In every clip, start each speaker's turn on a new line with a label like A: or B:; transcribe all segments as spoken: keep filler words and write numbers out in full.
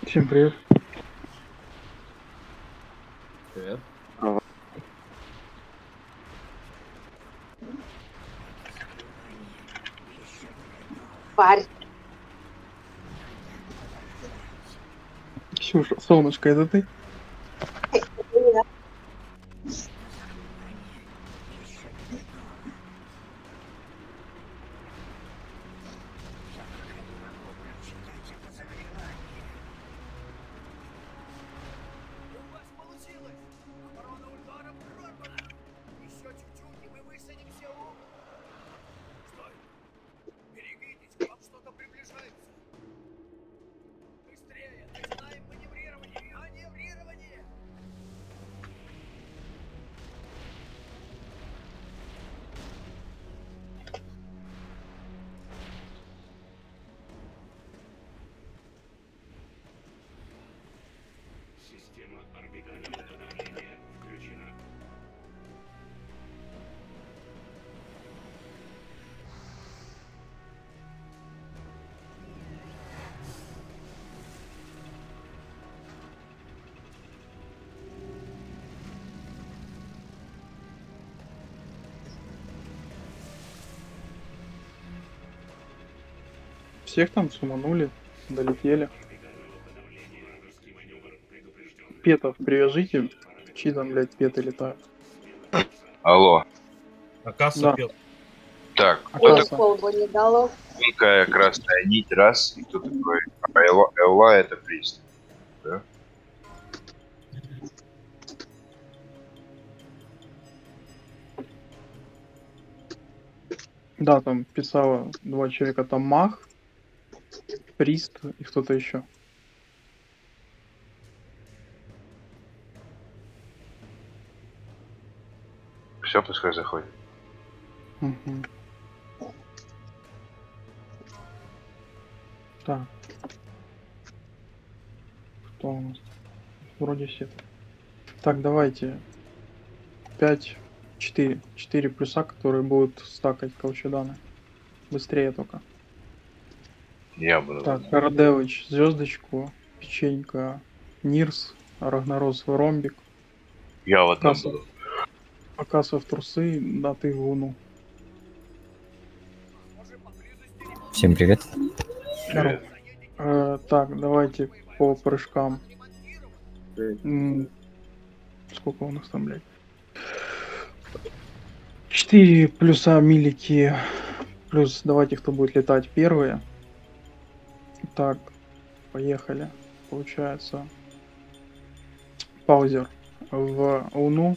A: Всем привет.
B: Привет.
C: Парь.
A: Ксюша, солнышко, это ты?
D: Система орбитального давления включена.
A: Всех там суманули, долетели. Петов привяжите, чьи там, блядь, петы летают.
E: Алло.
B: Акаса
A: Да.
B: пел.
E: Так,
A: А
E: вот
A: касса?
C: Полбу не дало.
E: тонкая красная нить, раз, и кто такой? А Эла, Эла это прист. Да?
A: Да, там писало два человека, там Мах, Прист и кто-то еще.
E: Все, пускай заходит.
A: Угу. Так. Кто у нас? Вроде все. Так, давайте. пять, четыре. четыре плюса, которые будут стакать колчеданы. Быстрее только.
E: Я буду.
A: Так, Радевич, звездочку, печенька, Нирс, Рагнарос, Ромбик,
E: Я в одном
A: Касса.
E: буду.
A: Акаса в трусы, да ты в луну.
F: Всем привет.
E: Привет.
A: Э, так, давайте по прыжкам. М, Сколько у нас там, блядь? четыре плюса милики. Плюс давайте, кто будет летать первые. Так, поехали. Получается. Паузер в луну.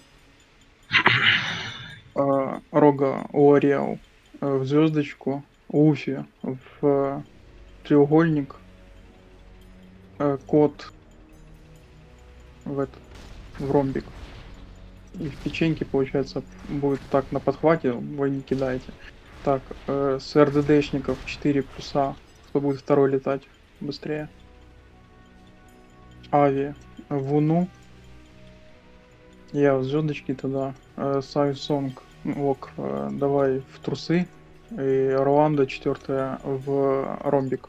A: Э, Рога Уориал в звездочку. Уфи в треугольник. Э, Кот в этот, в ромбик. И в печеньке, получается, будет так на подхвате, вы не кидаете. Так, э, с РДДшников четыре плюса, кто будет второй летать быстрее. Ави в Уну. Я в звездочки тогда. Э, Сайсонг, ок, э, давай в трусы. И Руанда четвертая в ромбик.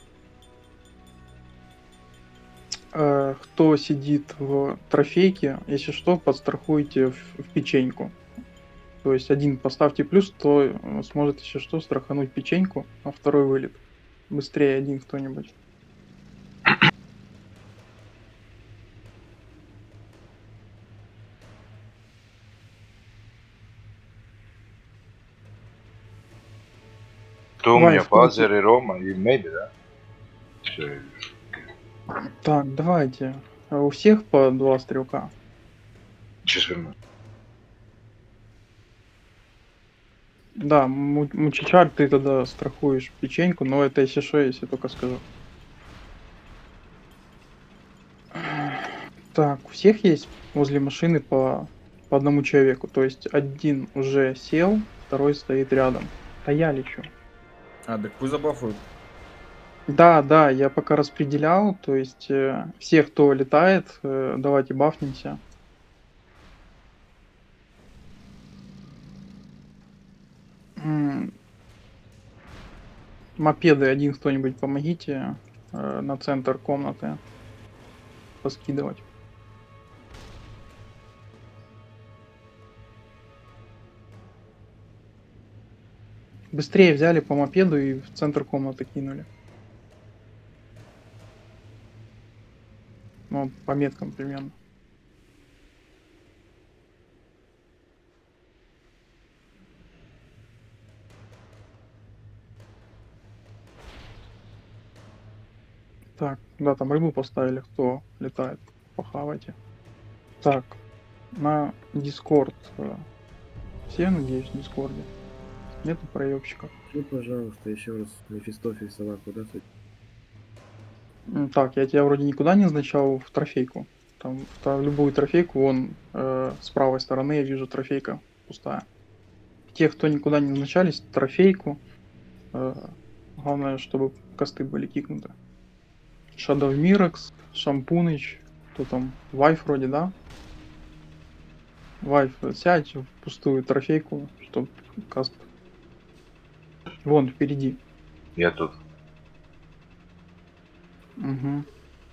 A: Э, кто сидит в трофейке, если что, подстрахуйте в, в печеньку. То есть один поставьте плюс, то э, сможет, если что, страхануть печеньку, а второй вылет. Быстрее один кто-нибудь.
E: Кто у
A: Вань,
E: меня?
A: в ком
E: Базер и Рома и Мэйби, да? Все.
A: Так, давайте. А у всех по два стрелка.
E: Сейчас верну.
A: Да, Му- Мучичар, ты тогда страхуешь печеньку, но это если что, если только скажу. Так, у всех есть возле машины по, по одному человеку. То есть один уже сел, второй стоит рядом. А я лечу.
B: А, так пусть забафуют.
A: Да, да, я пока распределял, то есть э, все, кто летает, э, давайте бафнемся. М, Мопеды один кто-нибудь помогите э, на центр комнаты. поскидывать. Быстрее взяли по мопеду и в центр комнаты кинули. Ну, по меткам примерно. Так, да, там рыбу поставили, кто летает, похавайте. Так, на Discord. э, Все, надеюсь, в Дискорде. Нету проебщиков.
G: Ну, пожалуйста, еще раз, Мефистофель, сова, куда ты?
A: М, Так, я тебя вроде никуда не назначал в трофейку. Там в та- любую трофейку, вон э, с правой стороны я вижу трофейка пустая. Те, кто никуда не назначались, трофейку. э, Главное, чтобы косты были кикнуты. Shadow Mirax, Шампуныч, кто там, Вайф вроде, да? Вайф, сядь в пустую трофейку, чтоб каст. Вон, впереди.
E: Я тут.
A: Угу.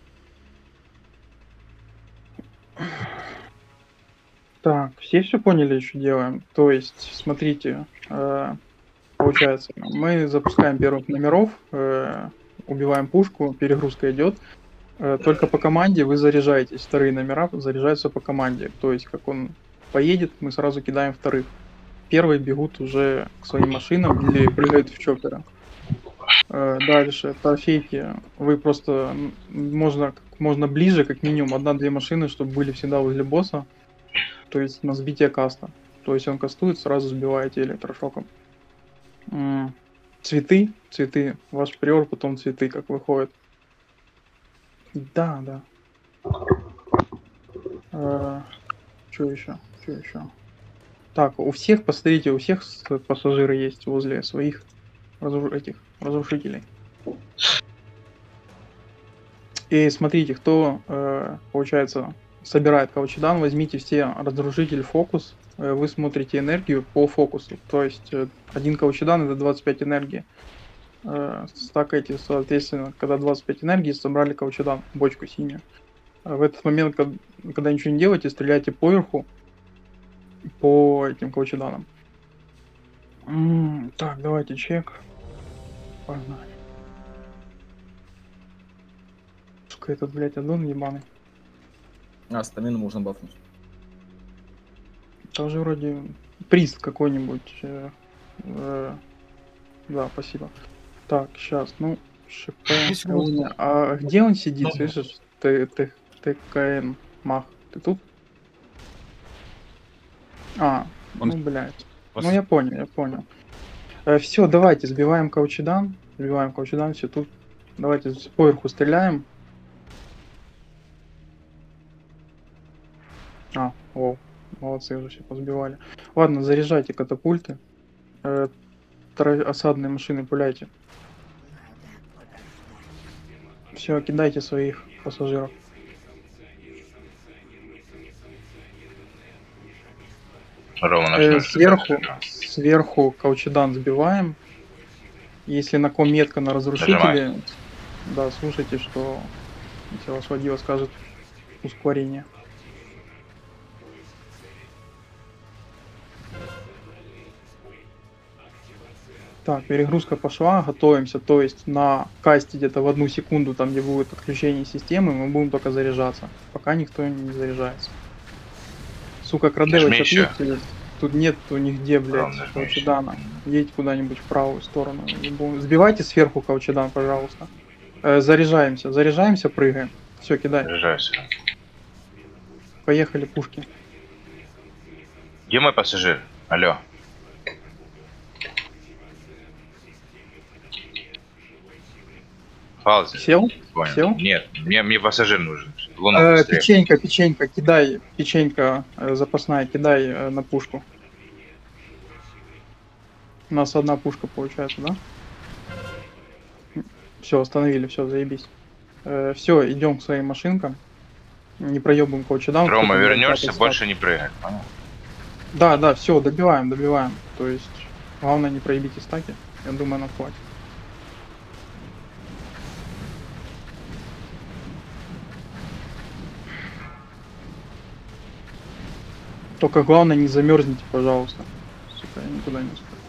A: Так, все все поняли, что делаем? То есть, смотрите, э, получается, мы запускаем первых номеров, э, убиваем пушку, перегрузка идет. Э, только по команде вы заряжаетесь. Вторые номера заряжаются по команде. То есть, как он поедет, мы сразу кидаем вторых. Первые бегут уже к своим машинам или прыгают в чоппера. Э, Дальше, трофейки. Вы просто м, можно как можно ближе, как минимум одна-две машины, чтобы были всегда возле босса. То есть на сбитие каста. То есть он кастует, сразу сбиваете электрошоком. М, Цветы, цветы. Ваш приор, потом цветы, как выходит. Да, да. Что еще? Что еще? Так, у всех, посмотрите, у всех с- пассажиры есть возле своих разру- этих разрушителей. И смотрите, кто, э, получается, собирает каучедан, возьмите все разрушитель фокус, э, вы смотрите энергию по фокусу. То есть э, один каучедан это двадцать пять энергии. Э, стакайте, соответственно, когда двадцать пять энергии, собрали каучедан, бочку синюю. А в этот момент, кад- когда ничего не делаете, стреляйте поверху по этим каучеданам. М, Так, давайте чек. Погнали. Сука, этот, блядь, аддон ебаный.
B: А, стамину можно бафнуть.
A: Тоже вроде приз какой-нибудь. э, э, Да, спасибо. Так, сейчас, ну, ШП. Луня. А где он сидит, слышишь? Т- Т- ТКН Мах. Ты тут? А,
B: Он-
A: ну, блядь.
B: Вас-
A: Ну, я понял, я понял. Все, давайте, сбиваем каучедан. Сбиваем каучедан, все тут. Давайте с- поверху стреляем. А, о, молодцы, уже все позбивали. Ладно, заряжайте катапульты. Э, тра- осадные машины пуляйте. Все, кидайте своих пассажиров.
E: Рома,
A: Э,
E: нажмешь.
A: сверху, сверху каучедан сбиваем. Если на ком метка на разрушителе, да, слушайте, что если вас водила скажет ускорение. Так, перегрузка пошла, готовимся, то есть на касте где-то в одну секунду, там где будет подключение системы, мы будем только заряжаться, пока никто не заряжается. Сука, Крадевич,
E: Нажми ещё.
A: отъедьте, тут нет нигде, блядь,
E: Ром, нажми
A: каучедана. Едь куда-нибудь в правую сторону. не будем- Сбивайте сверху каучедан, пожалуйста. Э, заряжаемся, заряжаемся, прыгаем. Все, кидай.
E: Заряжайся.
A: Поехали, пушки.
E: Где мой пассажир? Алло. Фалзи.
A: Сел?
E: Понял.
A: Сел?
E: Нет, мне, мне пассажир нужен. Луна
A: Э,
E: быстрее.
A: печенька, печенька, кидай, печенька э, запасная, кидай э, на пушку. У нас одна пушка получается, да? Все, остановили, все, заебись. Все, идем к своим машинкам. Не проебываем каучедан.
E: Рома,
A: кто-то
E: вернешься,
A: будет
E: больше не прыгай. Понял?
A: Да, да, все, добиваем, добиваем. То есть, главное не проебите стаки. Я думаю, нам хватит. Только главное не замерзните, пожалуйста. Сука, я никуда не успею.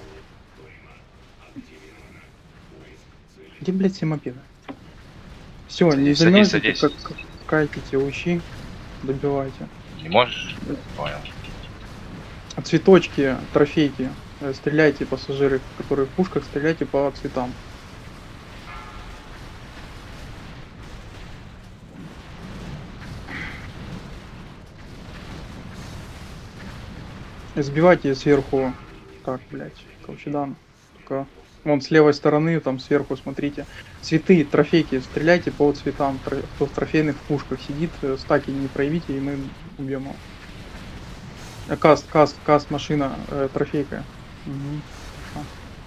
A: Где, блядь, все мопеды? Все, не
E: Садись,
A: замерзните,
E: садись.
A: как катите лучи, добивайте.
E: Не можешь? Понял.
A: А цветочки, трофейки, э, стреляйте, пассажиры, которые в пушках, стреляйте по цветам. Сбивайте сверху. Так, блядь, Колчедан. Только вон с левой стороны, там сверху, смотрите. Цветы, трофейки, стреляйте по цветам. Тро- Кто в трофейных пушках сидит, э, стаки не проявите, и мы убьем его. Э, Каст, каст, каст, машина, э, трофейка. Мгм. Хорошо.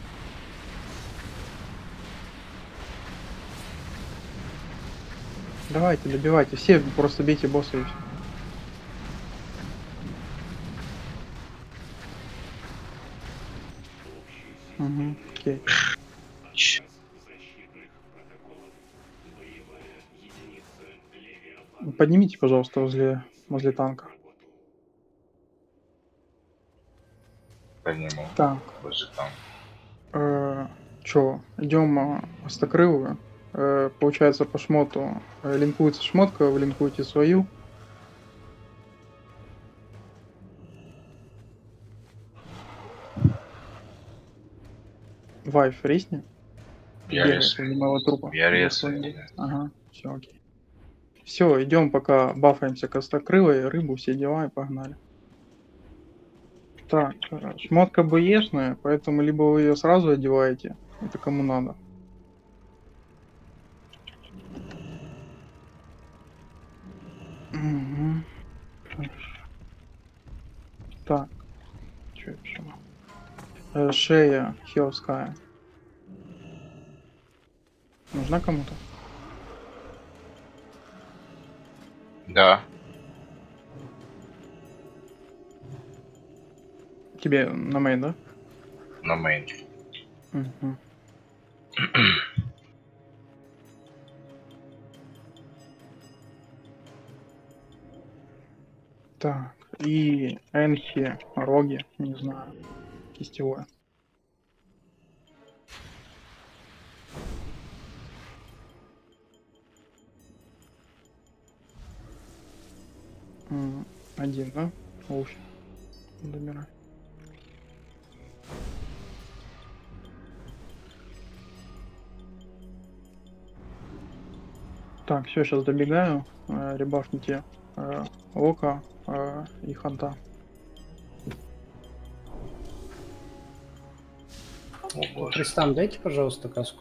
A: Давайте, добивайте. Все просто бейте босса и все. Угу, окей.
E: Ч-
A: Поднимите, пожалуйста, возле, возле танка.
E: Подниму.
A: Так,
E: Возле там.
A: э, чё, идем э, остокрылую. Э, получается, по шмоту э, линкуется шмотка, вы линкуете свою. Вайф, ресни.
E: Я
A: Бегай
E: рез.
A: возле моего трупа.
E: Я
A: Или
E: рез.
A: что-нибудь. Ага, все, окей. Все, идем пока бафаемся к остокрылой, рыбу, все дела и погнали. Так, э, шмотка БЕшная, поэтому либо вы ее сразу одеваете, это кому надо. Мгм. Хорошо. Так, что я пишу? Э, шея хилская. Нужна кому-то?
E: Да.
A: Тебе на мейн, да?
E: На мейн.
A: Мгм. Так, и Энхи, Роги, не знаю, кистевое. М, Один, да? Уф. Домирай. Так, все, сейчас добегаю. Э, ребафните э, Лока э, и Ханта.
E: О боже.
H: Тристан, дайте, пожалуйста, каску.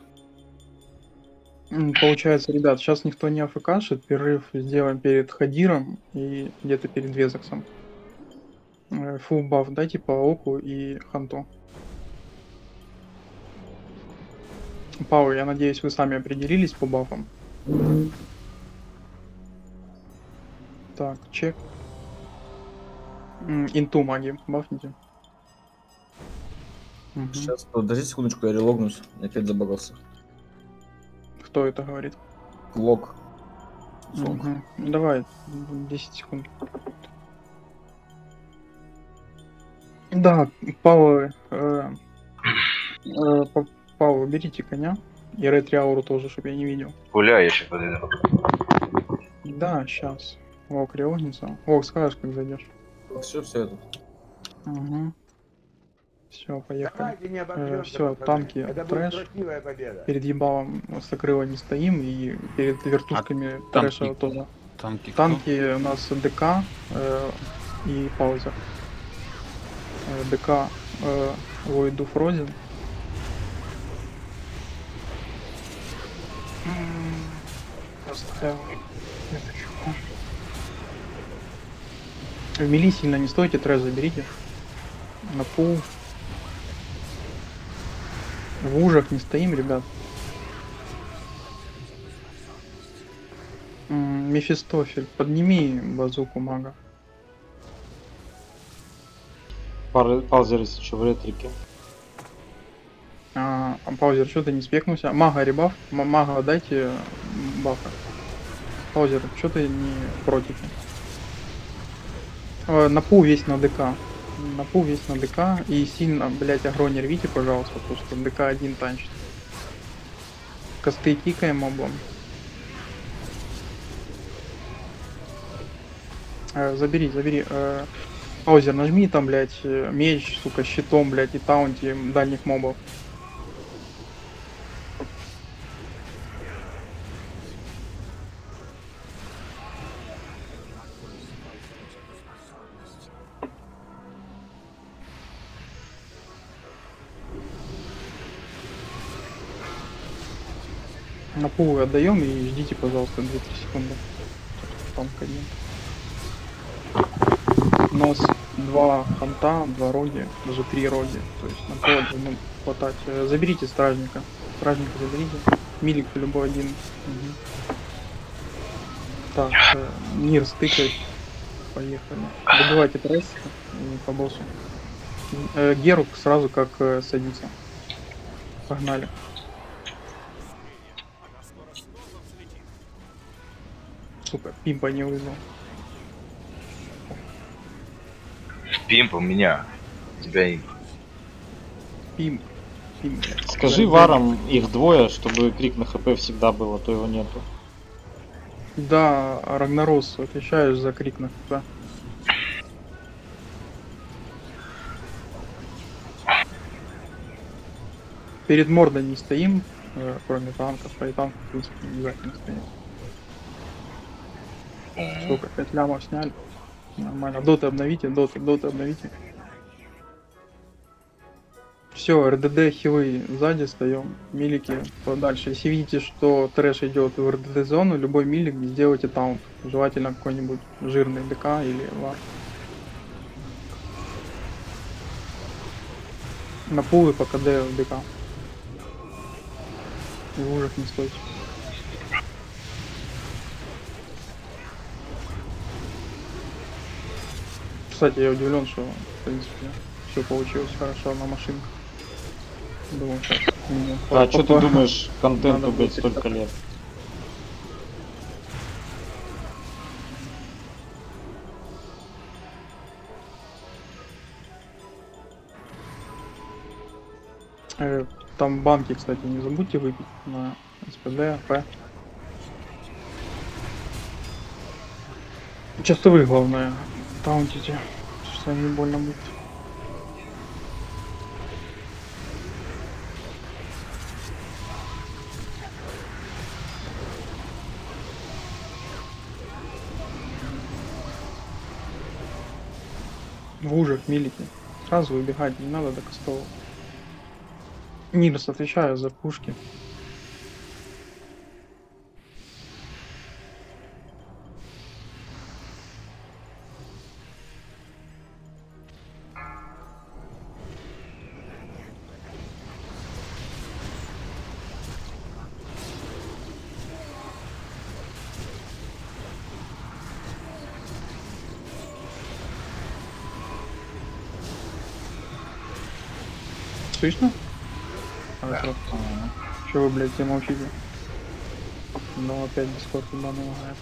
A: М, Получается, ребят, сейчас никто не АФКшит, перерыв сделаем перед Хадиром и где-то перед Везексом. Фул баф дайте по Оку и Ханту. Пау, я надеюсь, вы сами определились по бафам. Так, чек. М, Инту маги, бафните. Мгм.
B: Сейчас, подожди секундочку, я релогнусь. Я опять забагался.
A: Кто это говорит?
B: Лог. Сонг.
A: Мгм. Давай, десять секунд. Да, Пау, э, э, Па- Пау, берите коня. И ретриауру тоже, чтобы я не видел.
E: Гуляй, я сейчас подойду.
A: Да, сейчас. Ок, реогнется. Ок, скажешь, как зайдешь.
B: Все, все это.
A: Угу. Все, поехали.
I: Давайте не
A: Э,
I: обосремся,
A: все,
I: пацаны.
A: танки,
I: Это будет
A: трэш.
I: красивая победа.
A: Перед ебалом сокрыла не стоим, и перед вертушками
J: танки?
A: трэша тоже.
J: Танки кто?
A: Танки у нас ДК э, и Паузер. Э, ДК э, Войду Фрозен. Поставил. В мили сильно не стойте, трэш заберите. На пул. В ужах не стоим, ребят. М, Мефистофель, подними базуку мага.
K: Паузер, если что, в ретрике.
A: А, а Паузер, что ты не спекнулся? Мага ребаф, М- мага дайте бафа. Паузер, что ты не против? Э, на пул весь на ДК. На пул весь на ДК. И сильно, блять, агро не рвите, пожалуйста, потому что ДК один танчит. Косты кикаем мобом. Э, забери, забери. Э, Паузер, нажми там, блять, меч, сука, щитом, блять, и таунти дальних мобов. На пул отдаем и ждите, пожалуйста, две-три секунды. Там один. Нос, два ханта, два роги, даже три роги. То есть на пол должно хватать. Э, Заберите стражника. Стражника заберите. Милик любой один. Мгм. Так, э, мир стыкать. Поехали. Добивайте прессика и по боссу. Э, Герук сразу как э, садится. Погнали. Сука, пимпа не вызвал.
E: Пимп у меня. У тебя имп.
A: Пимп. Пимп. блядь.
K: Скажи
A: Да,
K: варам их двое, чтобы крик на хп всегда был, а то его нету.
A: Да, Рагнарос, отвечаешь за крик на хп. Перед мордой не стоим, э, кроме танков, а и танков, в принципе, не обязательно стоим. Сколько, пять лямов сняли? Нормально. Доты обновите, доты, доты обновите. Все, РДД хилы сзади стоим, милики подальше. Если видите, что трэш идет в РДД зону, любой милик сделайте таунт. Желательно какой-нибудь жирный ДК или вар. На пулы по КД в ДК. И в ужах не стойте. Кстати, я удивлен, что в принципе все получилось хорошо на машинках. Думаю, сейчас.
K: А что ты думаешь,
A: Надо
K: контенту,
A: было
K: блядь, столько
A: перестать.
K: лет?
A: Э, Там банки, кстати, не забудьте выпить на СПД, П. Часовых главное, таунтите, что не больно будет. В ужах милики. Сразу выбегать не надо до костового. Нирс, отвечаю за пушки. Слышно? Хорошо. Че вы, блядь, все молчите? Ну опять дискорд туда налагает.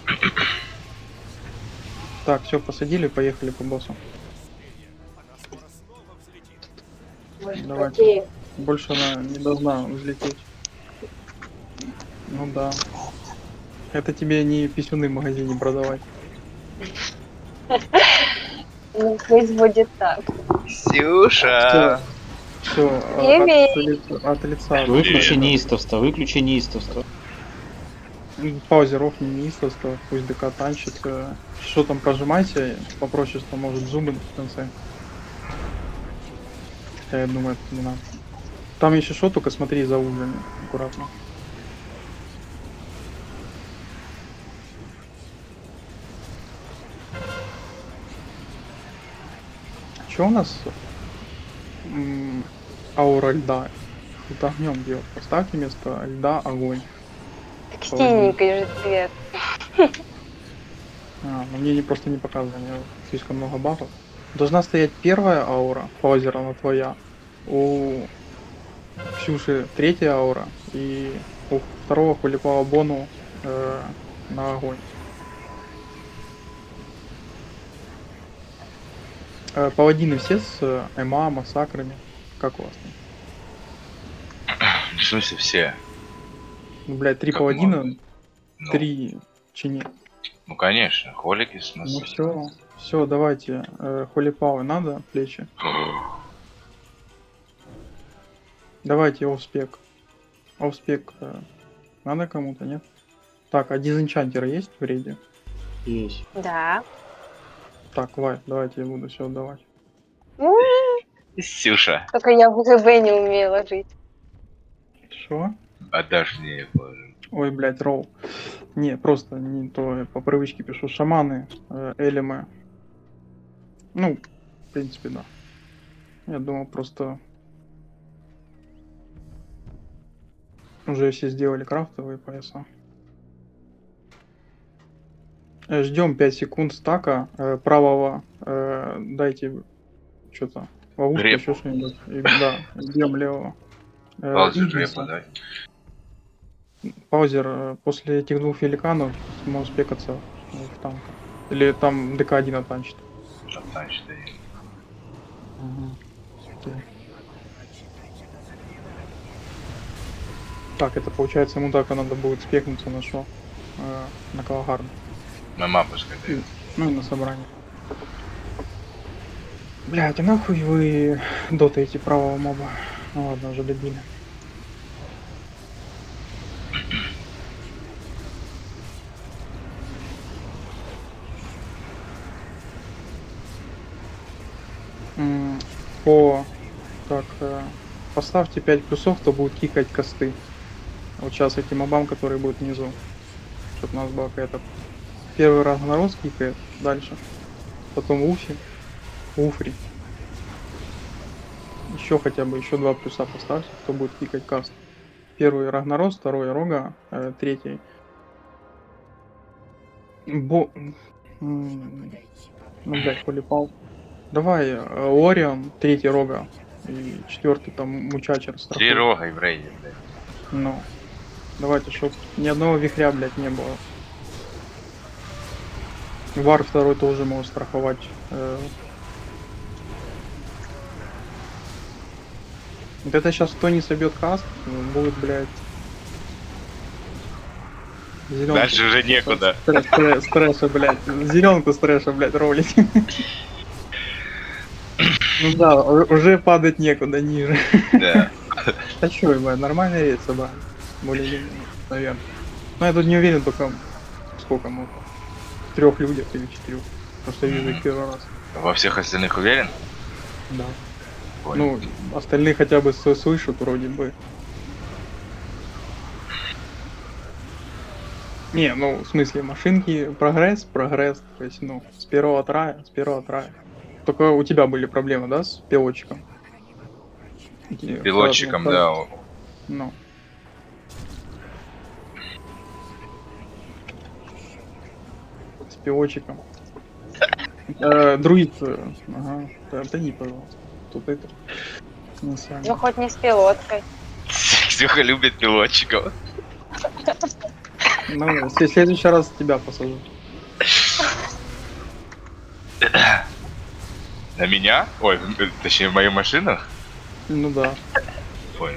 A: Так, все, посадили, поехали по боссу.
C: Ой,
A: Давайте.
C: какие?
A: Больше она не должна взлететь. Ну да. Это тебе не писюны в магазине продавать.
C: Ну, пусть будет так.
E: Ксюша!
A: Все,
C: Привет.
A: от, лица- от лица.
K: Выключи неистовство, выключи неистовство.
A: Паузеров не неистовство, пусть ДК танчит. э, Что там прожимайте, попроще, что может зубы в конце. Хотя я думаю, это не надо. Там еще что, только смотри за ужами, аккуратно. Что у нас? М, Аура льда. Это огнем делать. Поставьте вместо льда огонь.
C: Так синенький же цвет.
A: А, но мне не, просто не показано, у меня слишком много бафов. Должна стоять первая аура, паузер, она твоя. У Ксюши третья аура. И у второго Куликова Бону э, на огонь. Э, Паладины все с э, ЭМА, массакрами. Как у вас там?
E: В смысле все?
A: Ну, блядь, три
E: Как
A: паладина,
E: много? Ну,
A: три чини.
E: ну, конечно, холики с нас.
A: Ну все, все, давайте. Э, холипавы надо, плечи. Давайте офспек. Офспек э, надо кому-то, нет? Так, а дизенчантер есть в рейде?
K: Есть.
C: Да.
A: Так, Вай, давайте я буду все отдавать.
C: М,
E: Сюша,
C: Только я в ГБ не умела жить.
A: Что?
E: отдашь мне, я положу.
A: Ой, блядь, роу. Не, просто не то, я по привычке пишу. Шаманы, э, элемы. Ну, в принципе, да. Я думал, просто... Уже все сделали крафтовые пояса. Э, Ждем пять секунд стака э, правого. э, Дайте что-то. Ловушку,
E: Репу.
A: еще что-нибудь. И, да, ждем левого. Э,
E: Паузу
A: Игниса.
E: репу, да?
A: Паузер, э, после этих двух великанов можем спекаться в танк. Или там ДК один оттанчит.
E: Значит, да.
A: Окей. Так, это получается ему так надо будет спекнуться на что? Э, на Калагарду.
E: На мапу сказать.
A: Ну и на собрание. Блять, а нахуй вы дотаете правого моба? Ну ладно, уже добили. М, По... Так, э, поставьте пять плюсов, кто будет кикать косты. Вот сейчас этим мобам, которые будут внизу. Чтобы у нас была какая-то... Первый раз народ кикает, дальше. Потом Уфи. Уфри. Еще хотя бы еще два плюса поставьте, кто будет кикать каст. Первый Рагнарос, второй Рога, э, третий. Бо... м, Ну, блядь, полипал. Давай, э, Орион, третий Рога. И четвертый там Мучачер.
E: Три рога и в рейде, блядь.
A: Ну. Давайте, чтоб ни одного вихря, блядь, не было. Вар второй тоже может страховать. э, Вот это сейчас кто не собьет каст, будет, блядь. Зеленку.
E: Дальше уже некуда.
A: Стресс, стресс, стресса, блядь. Зеленку стресса, блядь, ролить. Ну да, у- уже падать некуда ниже.
E: Да.
A: А чё, блядь, нормальный рейд собрали. Более-менее, наверное. Но я тут не уверен только сколько, ну, трех людях или четырех. Просто вижу их первый раз.
E: Во всех остальных уверен?
A: Да.
E: Понял.
A: Ну, остальные хотя бы с- слышат вроде бы. Не, ну, в смысле, машинки, прогресс, прогресс, то есть, ну, с первого трая, с первого трая. Только у тебя были проблемы, да, с пилотчиком? И,
E: Пилотчиком,
A: ну,
E: да. о-
A: Ну. С пилотчиком. Э, Друид, э, ага, отойди, пожалуйста. Тут это. Не сами.
C: Ну хоть не с пилоткой.
E: Ксюха любит пилотчиков.
A: Ну, в следующий раз тебя посажу.
E: На меня? Ой, э, точнее, в мою машину?
A: Ну да.
E: Понял.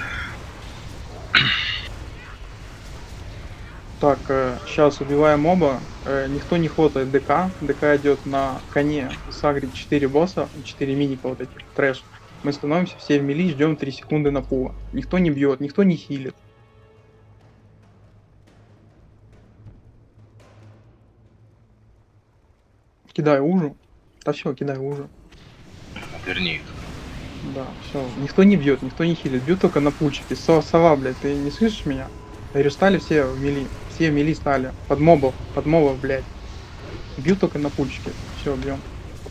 A: Так, сейчас убиваем моба. Э, никто не хватает ДК. ДК идет на коне. Сагрит четыре босса, четыре миника вот этих, трэш. Мы становимся все в мили, ждем три секунды на пула. Никто не бьет, никто не хилит. Кидай ужу. Да все, кидай ужу.
E: Верни их.
A: Да, все. Никто не бьет, никто не хилит. Бьют только на пульчике. Со- Сова, блядь, ты не слышишь меня? Я говорю, стали все в мили. Все в мили стали. Под мобов, под мобов, блядь. Бьют только на пульчике. Все, бьем.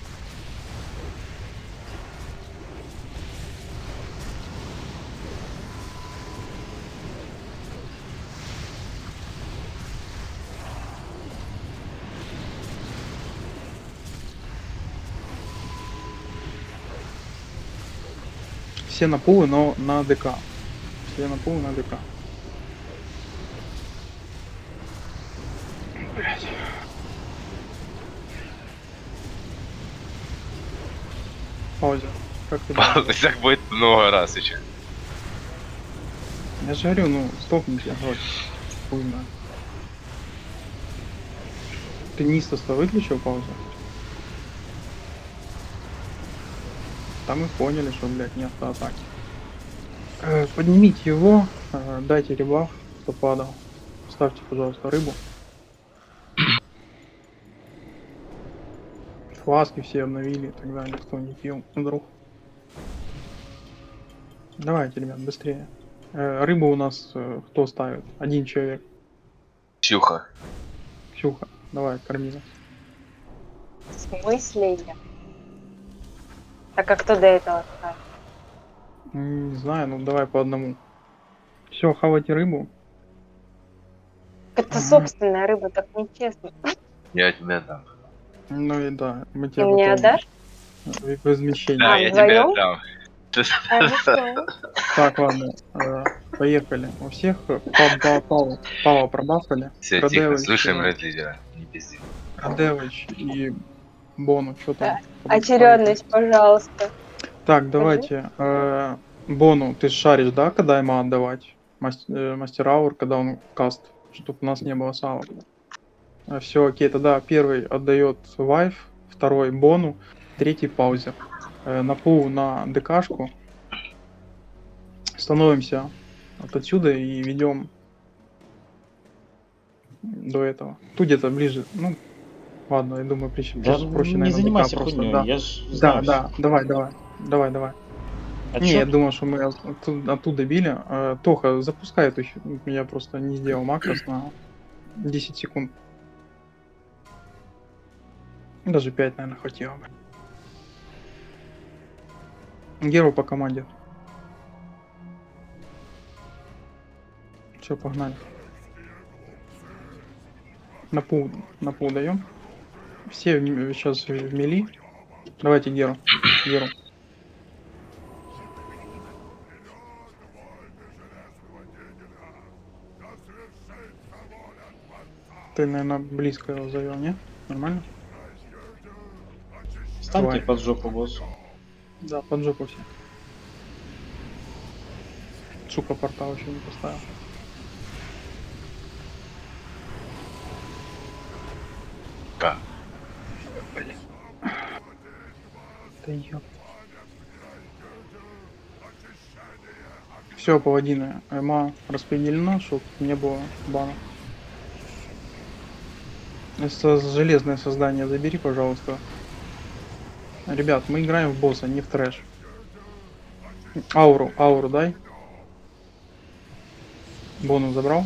A: Все на пулы, но на ДК. Все на пулы, на ДК. Блять. Паузе. Как ты думаешь?
E: Так будет много раз сейчас.
A: Я же говорю, ну, стопните, вот. Хуй знает. Ты низ-то выключил паузу? Там мы поняли, что, блядь, не автоатаки. Э, поднимите его, э, дайте ребаф, кто падал. Ставьте, пожалуйста, рыбу. Фласки все обновили, тогда никто не пил вдруг. Давайте, ребят, быстрее. Э, рыбу у нас э, кто ставит? Один человек.
E: Ксюха.
A: Ксюха, давай, корми нас.
C: В смысле я? Так как кто до этого ставит?
A: Не знаю, ну давай по одному. Все, хавайте рыбу.
C: Это
A: Ага.
C: собственная рыба, так нечестно.
E: Я тебе дам.
A: Ну и да, мы
C: Ты
A: тебе
C: мне
A: потом
C: отдашь?
A: в размещение.
E: Да,
C: А,
E: я тебе
C: вдвоем?
E: отдам.
C: Хорошо.
A: Так, ладно, э, поехали. У всех э, па- па- Пава, Пава пробафали.
E: Все, тихо,
A: Радевич,
E: слушаем
A: э,
E: ред лидера. Не пизди.
A: Радевич и Бону, что там?
C: Очередность, пожалуйста.
A: Так, давайте. э, Бону, ты ж шаришь, да, когда ему отдавать? Мас- э, Мастер аур, когда он каст, чтобы у нас не было салок. Все, окей, тогда первый отдает вайф, второй Бону, третий паузер. Э, на пул на ДКшку. Становимся вот отсюда и ведем до этого. Тут где-то ближе. Ну, ладно, я думаю, проще,
K: Да
A: проще
K: не
A: наверное,
K: занимайся
A: ДК просто.
K: хуйней,
A: Да,
K: я ж
A: да,
K: знаю
A: да,
K: всё.
A: давай, давай, давай, давай.
K: А
A: Не,
K: чё?
A: я думал, что мы оттуда, оттуда били. Э, Тоха, запускай эту хи- я просто не сделал макрос на десять секунд. Даже пять, наверное, хватило бы. Геру по команде. Все, погнали. На пул, на пул даем. Все сейчас в мели. Давайте Геру. Геру. Ты, наверное, близко его завел, не? Нормально?
K: Встаньте
A: Давай.
K: под жопу боссу.
A: Да, под жопу все. Сука, портал еще не поставил.
E: Да.
A: Да ёп. Все, паладины. Эма распределена, чтобы не было бана. Это железное создание забери, пожалуйста. Ребят, мы играем в босса, не в трэш. Ауру, ауру дай. Бонус забрал.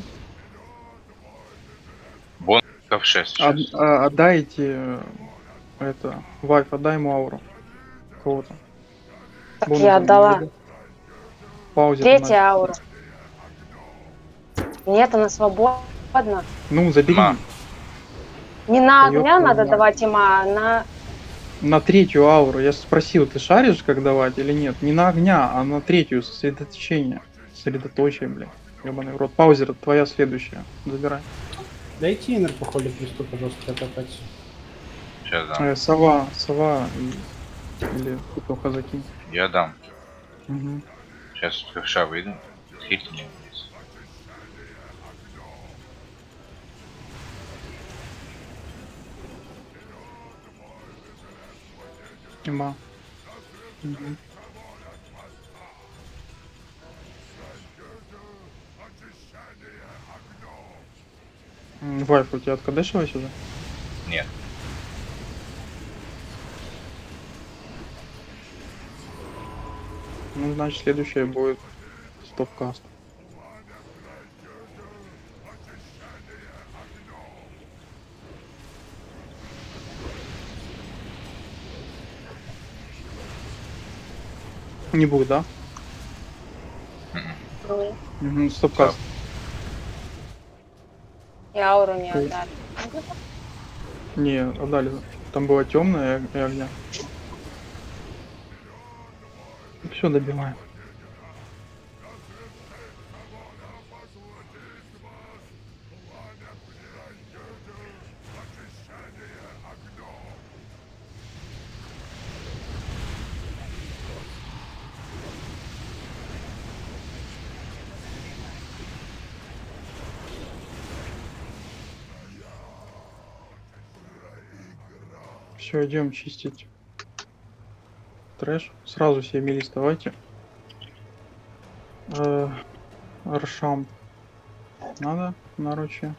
E: Бон в шесть
A: От-
E: сейчас.
A: а- отдайте э, это. Вайф, отдай ему ауру. Кого-то.
C: Так
A: Бонус
C: я отдала.
A: забери. Паузе.
C: Третья аура. Нет, она свободна.
A: Ну, забери.
E: Ма.
C: Не на
A: Да
C: огня
A: ёпта
C: надо
A: мать.
C: давать им, а на...
A: На третью ауру. Я спросил, ты шаришь, как давать или нет? Не на огня, а на третью сосредоточение. Сосредоточие, блин. Ёбаный в рот. Паузер, твоя следующая. Забирай.
H: Дайте инер по ходу кресту, пожалуйста, откопать.
E: Сейчас дам.
A: Э, сова, сова и... или петуха закинь.
E: Я дам.
A: Угу.
E: Сейчас в ша выйду. Хит мне вниз.
A: Има. Угу. М, Вайф, у тебя откадешилась уже?
E: Нет.
A: Ну, значит, следующее будет стопкаст. Не будет, да?
C: Ну,
A: Угу, стопкаст.
C: и ауру не
A: Ой.
C: отдали.
A: Не, отдали. Там было темное и огня. Все, добиваем. Все, идем чистить трэш. Сразу все мили вставайте. Э, Аршам. Надо наручи.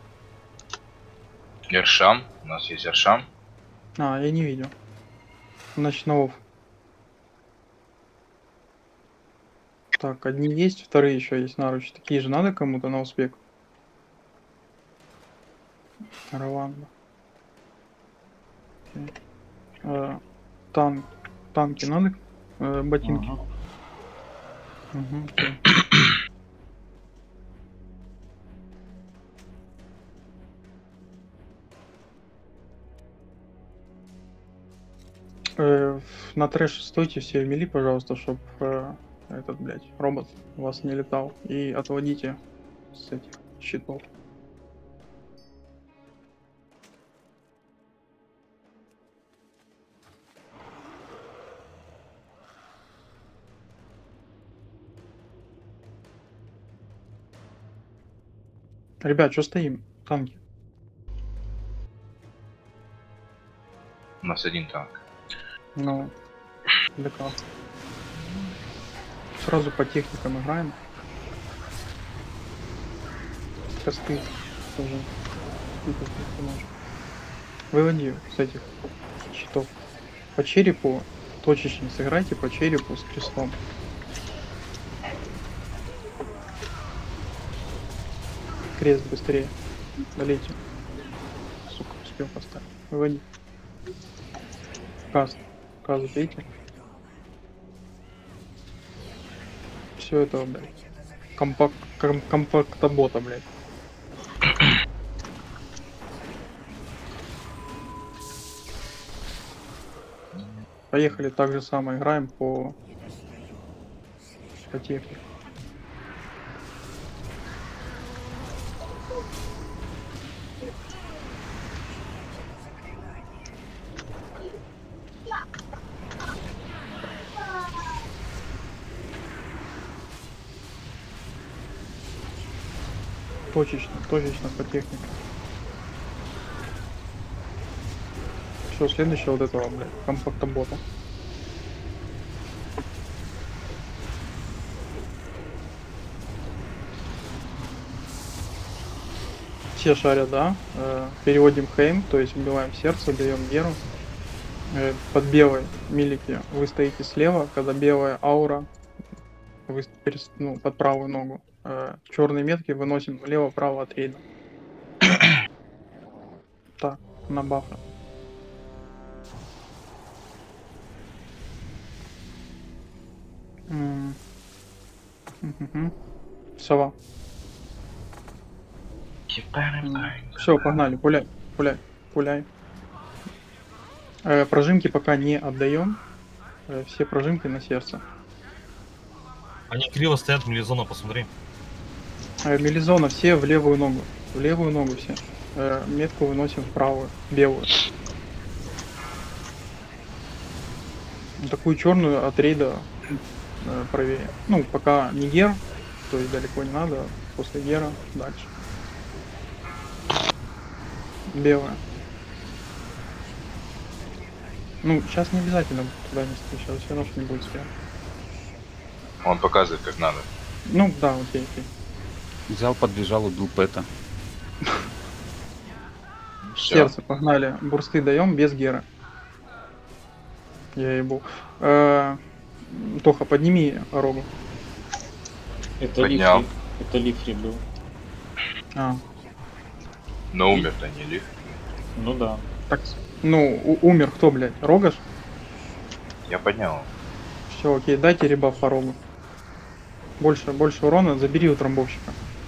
E: Эршам. У нас есть Эршам.
A: А, я не видел. Значит, на офф. Так, одни есть, вторые еще есть наручи. Такие же надо кому-то на успех. Раванда. Э, танк. Танки надо? Э, ботинки.
K: Ага.
A: Угу, окей. Э, на трэш стойте все в мили, пожалуйста, чтоб э, этот, блядь, робот у вас не летал. И отводите с этих щитов. Ребят, что стоим? Танки.
E: У нас один танк.
A: Ну, ДК. Сразу по техникам играем. Косты тоже. Выводи с этих щитов. По черепу точечно сыграйте, по черепу с крестом. Крест быстрее. Долейте. Сука, успел поставить. Выводи. Каст. Каст, видите? Все это, блядь. Компакт, ком, компактобота, блядь. Поехали, так же самое играем по, по технике. Точечно, точечно по технике. Все, следующее вот этого, блядь, компактобота. Все шарят, да? Э, переводим хейм, то есть убиваем сердце, даем геру. Э, под белой милики вы стоите слева, когда белая аура, вы перес- ну, под правую ногу. Э, черные метки выносим влево-право от рейда. Так, на бафа. М. Мгм. Сова. Все, погнали, пуляй, пуляй, пуляй. Э, прожимки пока не отдаем. Э, все прожимки на сердце.
I: Они криво стоят, Мелизона, посмотри.
A: Э, Мелизона все в левую ногу. В левую ногу все. Э, метку выносим в правую, белую. Такую черную от рейда э, правее. Ну, пока не гер, то есть далеко не надо. После гера дальше. Белая. Ну, сейчас не обязательно туда нести, сейчас все равно не будет сфера.
E: Он показывает, как надо.
A: Ну, да, окей, окей.
J: Взял, подбежал, убил Пэта.
E: Всё.
A: Сердце, погнали. Бурсты даем без гера. Я ебу. Э, Тоха, подними рогу.
K: Это
E: Поднял.
K: лифри. Это лифри был.
A: А,
E: Но умер-то не лифт.
K: Ну да.
A: так, ну, у- умер кто, блядь? Рогаш?
E: Я поднял.
A: Все, окей, дайте ребаф по рогу. Больше, больше урона, забери у тромбовщика.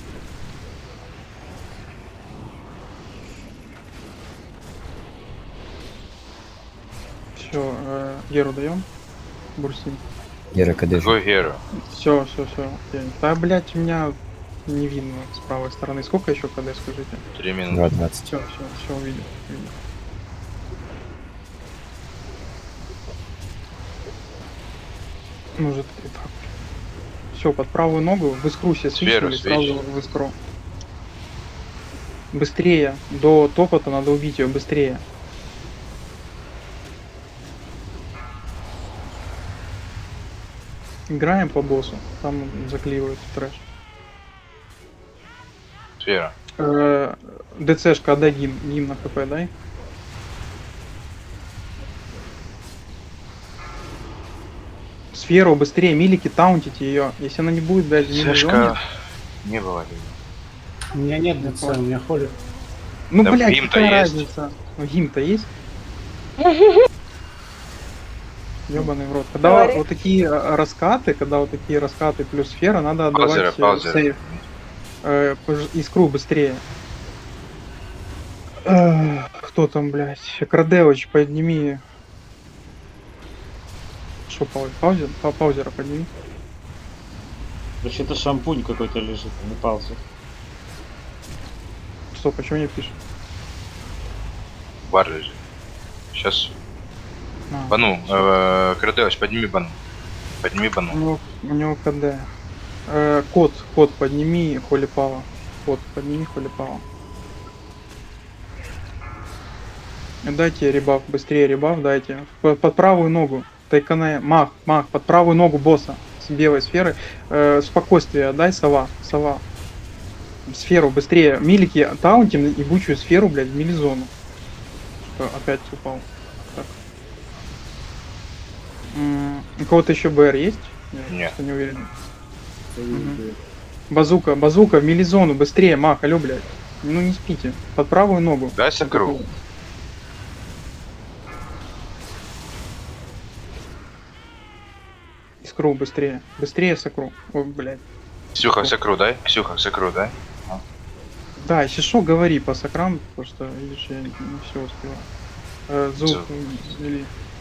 A: Все, э, Геру даем. Бурсин.
F: Гера КД.
E: Какой Геру?
A: Все, все, все. Да, блять, у меня не видно с правой стороны. Сколько еще КД, скажите?
E: Три
F: два
E: минуты.
F: двадцать.
A: Все, все, все, увидел. увидел. Может, и так. Все, под правую ногу, в искру все
E: Сферу
A: свичнули, сразу
E: свич.
A: в искру. Быстрее, до топота надо убить ее, быстрее. Играем по боссу. Там заклеивают трэш.
E: Сфера.
A: Э, ДЦшка, отдай гимн, гимн на хп, дай. Сферу быстрее, милики, таунтите ее. Если она не будет, блядь, в милизоне.
E: Сешка не было.
H: У меня нет ДЦ, у меня холит.
A: Ну,
E: Да
A: блядь,
E: гимн-то
A: какая
E: есть.
A: разница? Ну, гимн-то есть? Ёбаный в рот. Когда
C: Говори.
A: вот такие э, раскаты, когда вот такие раскаты плюс сфера, надо отдавать
E: Паузера,
A: э,
E: паузера.
A: сейв. Э, пож- искру быстрее. Э, кто там, блядь? Крадевич, подними. Что, пау- паузер? Па- Паузера подними.
K: Вообще-то шампунь какой-то лежит, а не пауза.
A: Стоп, почему не пишет?
E: Бар лежит. Сейчас.
A: А,
E: Бану. Э, Крадеуч, подними бану. Подними
A: у,
E: бану.
A: него, у него КД. Э, код, код подними, Холи Пава. Код подними, Холи Пава. Дайте ребаф, быстрее ребаф дайте. Под, под правую ногу. Тайкане, мах, мах, под правую ногу босса с белой сферы. Э, спокойствие, дай сова, сова. Сферу быстрее. Милики, таунтим ебучую сферу, блядь, в милизону. Что, опять упал. Так. М, У кого-то еще БР есть? Я
E: Нет.
A: просто не уверен.
G: Мгм.
A: Базука, базука в милизону, быстрее, мах, алё, блядь. Ну не спите. Под правую ногу.
E: Дай сокру.
A: Искру быстрее. Быстрее сокру. Ой, блядь.
E: Ксюха, сокру, дай. Ксюха, сокру, дай.
A: Да, если что, говори по сокрам, потому что, видишь, я не все успеваю. Э, звук
E: Всё.
A: или...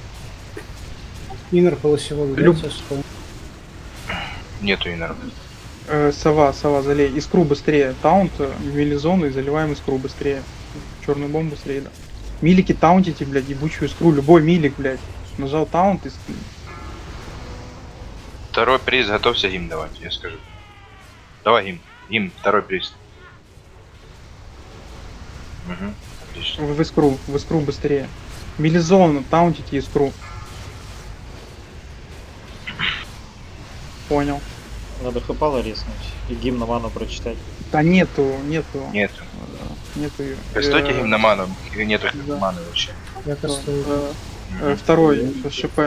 H: Инер полосевой
A: Люб-
H: ударится, что
E: Нету инеров.
A: Э, сова, сова, залей. Искру быстрее. Таунт э, в милизону и заливаем искру быстрее. Черную бомбу быстрее, да. Милики таунтите, блядь, ебучую искру. Любой милик, блядь. Нажал таунт и... с-
E: Второй приз, готовься гимн давать, я скажу. Давай гимн. Гимн, второй приз. Угу. Отлично.
A: В искру, в искру быстрее. Милизону, таунтите искру. Понял.
K: Надо хпала резнуть и гимн на ману прочитать.
A: Да нету, нету.
E: Нету.
A: э, Нету её.
E: Стойте
A: Э,
E: гимн на ману. Нету
A: да.
E: маны вообще.
H: я
A: да,
H: кастую.
A: э, э, Второй ШП.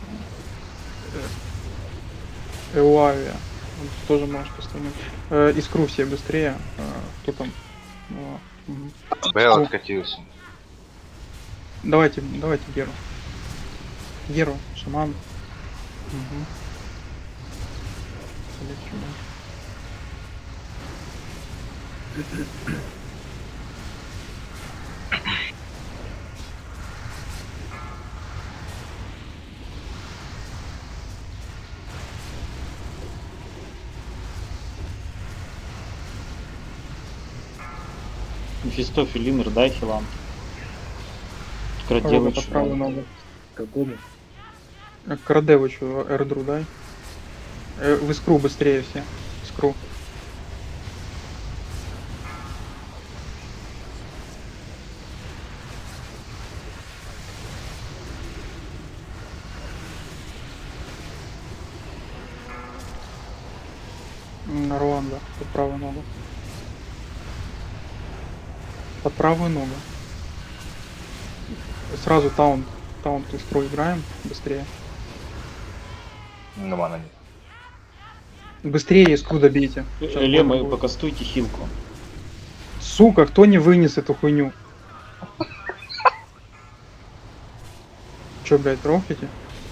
A: Эуавия. Тоже можешь поставить. Э, искру все быстрее. Э, кто там? О, мгм.
E: Бэл откатился.
A: Давайте, давайте Геру. Геру, шаман. Угу.
K: Мефистофель, Инер, дай хилам.
A: Рога
K: Краделыч.
A: под правую ногу.
G: Какому?
A: Э, Крадевичу эрдру дай. Э, в искру быстрее все. Искру. М, Руанда, под правую ногу. Под правую ногу. Сразу таунт. Таунт искру играем. Быстрее.
E: Ну, мана нет.
A: Быстрее искру добейте.
K: Э,
A: Сейчас
K: Лема,
A: больно будет.
K: покастуйте хилку.
A: Сука, кто не вынес эту хуйню? Чё, блядь, рофлите?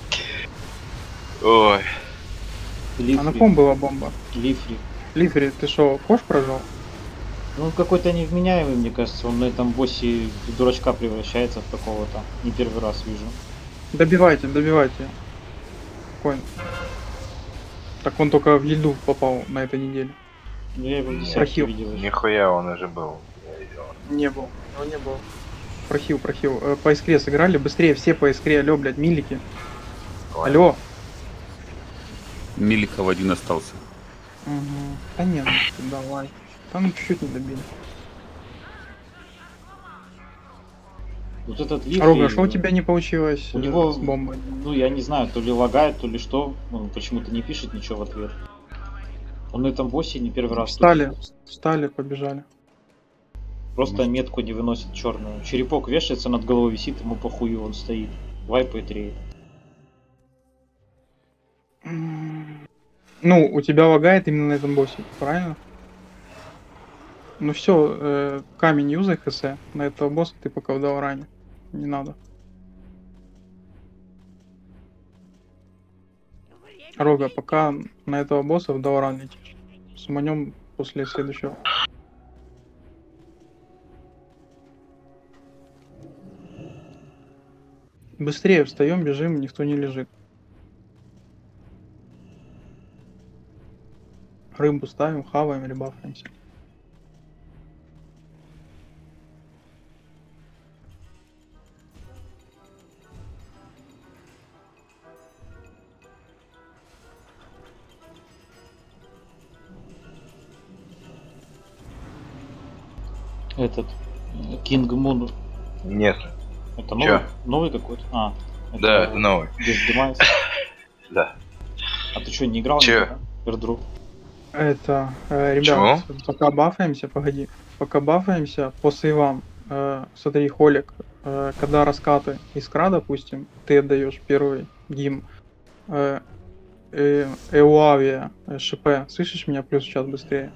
E: Ой.
A: А на ком была бомба?
K: Лифри.
A: Лифери, ты шо, кош прожал?
K: Ну, какой-то невменяемый, мне кажется. Он на этом боссе в дурачка превращается в какого-то. Не первый раз вижу.
A: Добивайте, добивайте. Спокойно. Так он только в еду попал на этой неделе.
K: Ну, я его в десятке
A: Прохил.
K: видел. еще.
E: Нихуя он уже был. Я видел.
A: Не был. Его не было. Прохил, прохил. Э, по искре сыграли. Быстрее все по искре. Алло, блядь, милики.
E: Ой.
A: Алло.
J: Миликов один остался.
A: Угу. Да не, ну, давай. Там чуть-чуть не добили.
K: Вот этот лифт...
A: Рога,
K: и-
A: что у тебя не получилось
K: У
A: э,
K: него,
A: с бомбой?
K: ну я не знаю, то ли лагает, то ли что. Он почему-то не пишет ничего в ответ. Он на этом боссе не первый раз.
A: Встали, встали, побежали.
K: Просто метку не выносит черную. Черепок вешается над головой, висит, ему похую, он стоит. Вайпает рейд.
A: Ну, у тебя лагает именно на этом боссе, правильно? Ну все, э, камень юзай хс. На этого босса ты пока в Дауране. Не надо. Рога, пока на этого босса в Дауран летишь. Суманем после следующего. Быстрее встаем, бежим, никто не лежит. Рыбу ставим, хаваем или бафаемся.
K: Этот Кинг Мун.
E: Нет.
K: Это новый,
E: Чё?
K: новый какой-то? А,
E: Да, это новый.
K: Без Демайс.
E: Да.
K: А ты что, не играл?
E: Чё?
K: никогда? Пердру.
A: Это, э, ребят, пока бафаемся, погоди. Пока бафаемся, по сейвам, э, смотри, Холик, э, когда раскаты искра, допустим, ты отдаешь первый гим, э, э, Эуавия, э, ШП, слышишь меня? Плюс сейчас быстрее.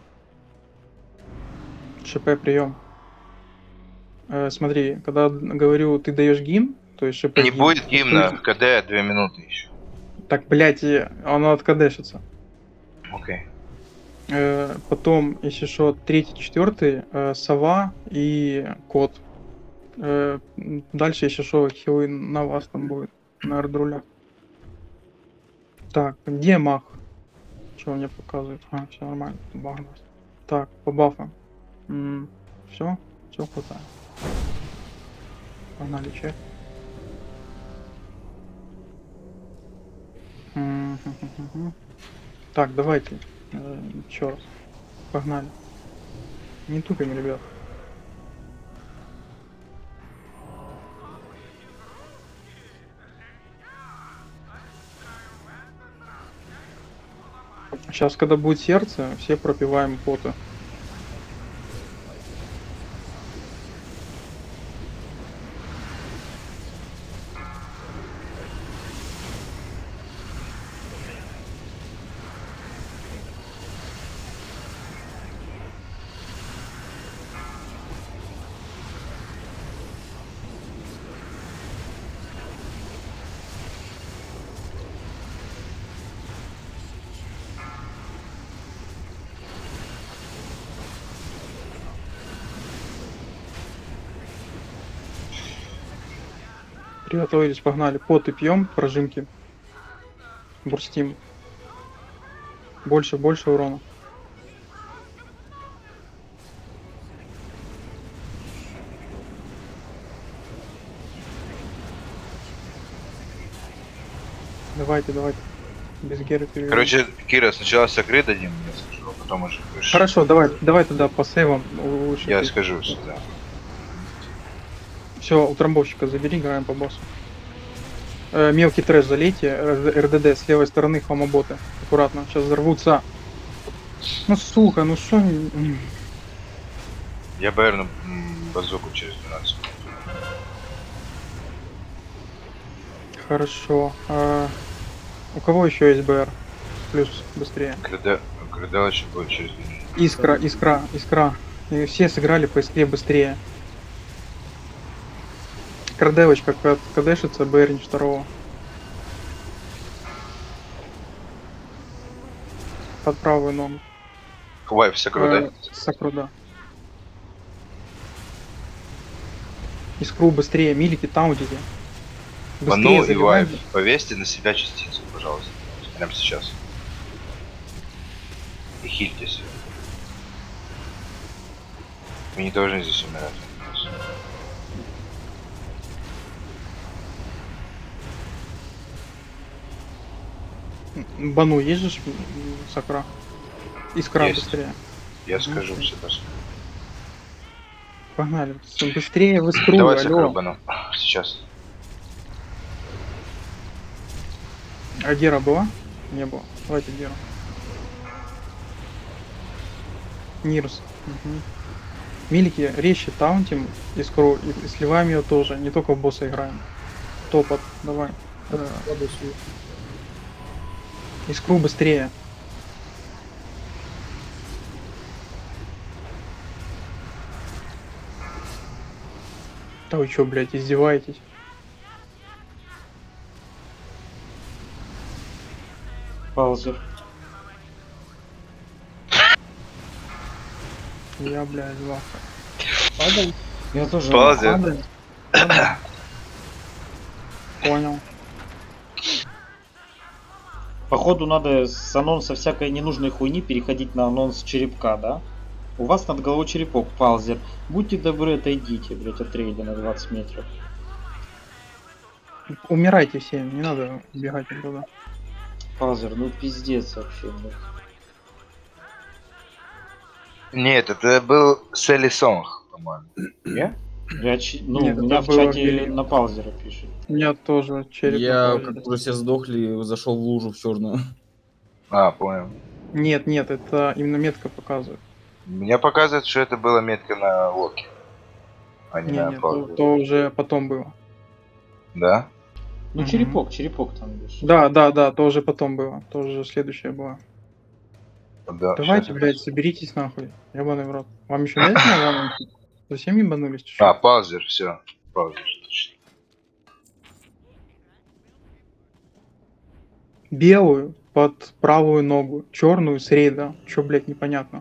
A: ШП прием. Э, смотри, когда говорю, ты даешь гим, то есть ШП
E: Не
A: гим,
E: будет гимна,
A: то-
E: КД две минуты еще.
A: Так, блять, оно откадешится.
E: Окей.
A: Э, потом, если что, третий, четвертый, э, сова и кот. Э, дальше, если что, хилы на вас там будет, на ардрулях. Так, где мах? Что мне показывает? А, все нормально, багнулось. Так, по бафам. Все, все хватает. Погнали, чек. Мгм. Так, давайте. Э, еще раз. Погнали. Не тупим, ребят. Сейчас, когда будет сердце, все пропиваем поты. Приготовились, погнали. Поты пьем, прожимки. Бурстим. Больше, больше урона. Давайте, давайте. Без геры переведем.
E: Короче, Кира, сначала согрей дадим, я скажу, а потом уже будешь.
A: Хорошо, давай, давай тогда по сейвам лучше.
E: Я скажу сюда.
A: Все, утрамбовщика забери, играем по боссу. Э, мелкий трэш залейте, эр дэ дэ с левой стороны, хомоботы. Аккуратно, сейчас взорвутся. Ну сука, ну что...
E: Я бэрну базуку через двенадцать минут.
A: Хорошо. А, у кого еще есть БР? Плюс быстрее.
E: КД, КД еще будет через две минуты.
A: Искра, искра, искра. И все сыграли по искре быстрее. Кардевочка как кадешится, БР второго. Под правую ногу.
E: Вайп сакру, да?
A: Сакру, да. Искру быстрее, милики, таунтите.
E: Бану и вайп. Повесьте на себя частицу, пожалуйста. Прямо сейчас. И хильтесь. Вы не должны здесь умирать.
A: Бану есть же сакра? Искра
E: Есть.
A: быстрее.
E: Я скажу все просто.
A: Погнали. Быстрее в искру,
E: Давайте
A: алло.
E: крабану. Сейчас.
A: А Гера была? Не было. Давайте Геру. Нирс. Угу. Милики, резче таунтим искру и сливаем ее тоже. Не только в босса играем. Топот, давай. Э, искру быстрее. Да вы чё, блядь, издеваетесь?
K: Паузер.
A: Я, блядь, лаха. Падаем?
K: Я тоже.
E: Паузер.
A: Падаем. Падаем. Понял.
K: Походу надо с анонса всякой ненужной хуйни переходить на анонс черепка, да? У вас над головой черепок, паузер. Будьте добры, отойдите, блять, от рейда на двадцать метров.
A: Умирайте все, не надо бегать туда.
K: Паузер, ну пиздец вообще, блядь.
E: Нет, это был Селли Сонг, по-моему. Не?
K: Я ч... Ну,
A: Нет,
K: у меня
A: это
K: в
A: было
K: чате
A: Билли.
K: на паузера пишет.
A: У меня тоже череп.
B: Я,
A: напал.
B: как уже все сдохли, зашел в лужу в черную.
E: А, понял.
A: Нет, нет, это именно метка показывает.
E: Мне показывает, что это была метка на Локи. А не
A: Не,
E: на
A: нет, то,
E: паузе.
A: то уже потом было.
E: Да?
K: Ну,
A: Мгм.
K: черепок, черепок там видишь.
A: Да, да, да, то уже потом было. То уже следующее было.
E: Да.
A: Давайте,
E: щас.
A: блядь, соберитесь нахуй. Ебаный в рот. Вам еще нет на Совсем ебанулись? чё?
E: А, паузер, все. Паузер.
A: Белую под правую ногу, черную с рейда. Чё, блядь, непонятно.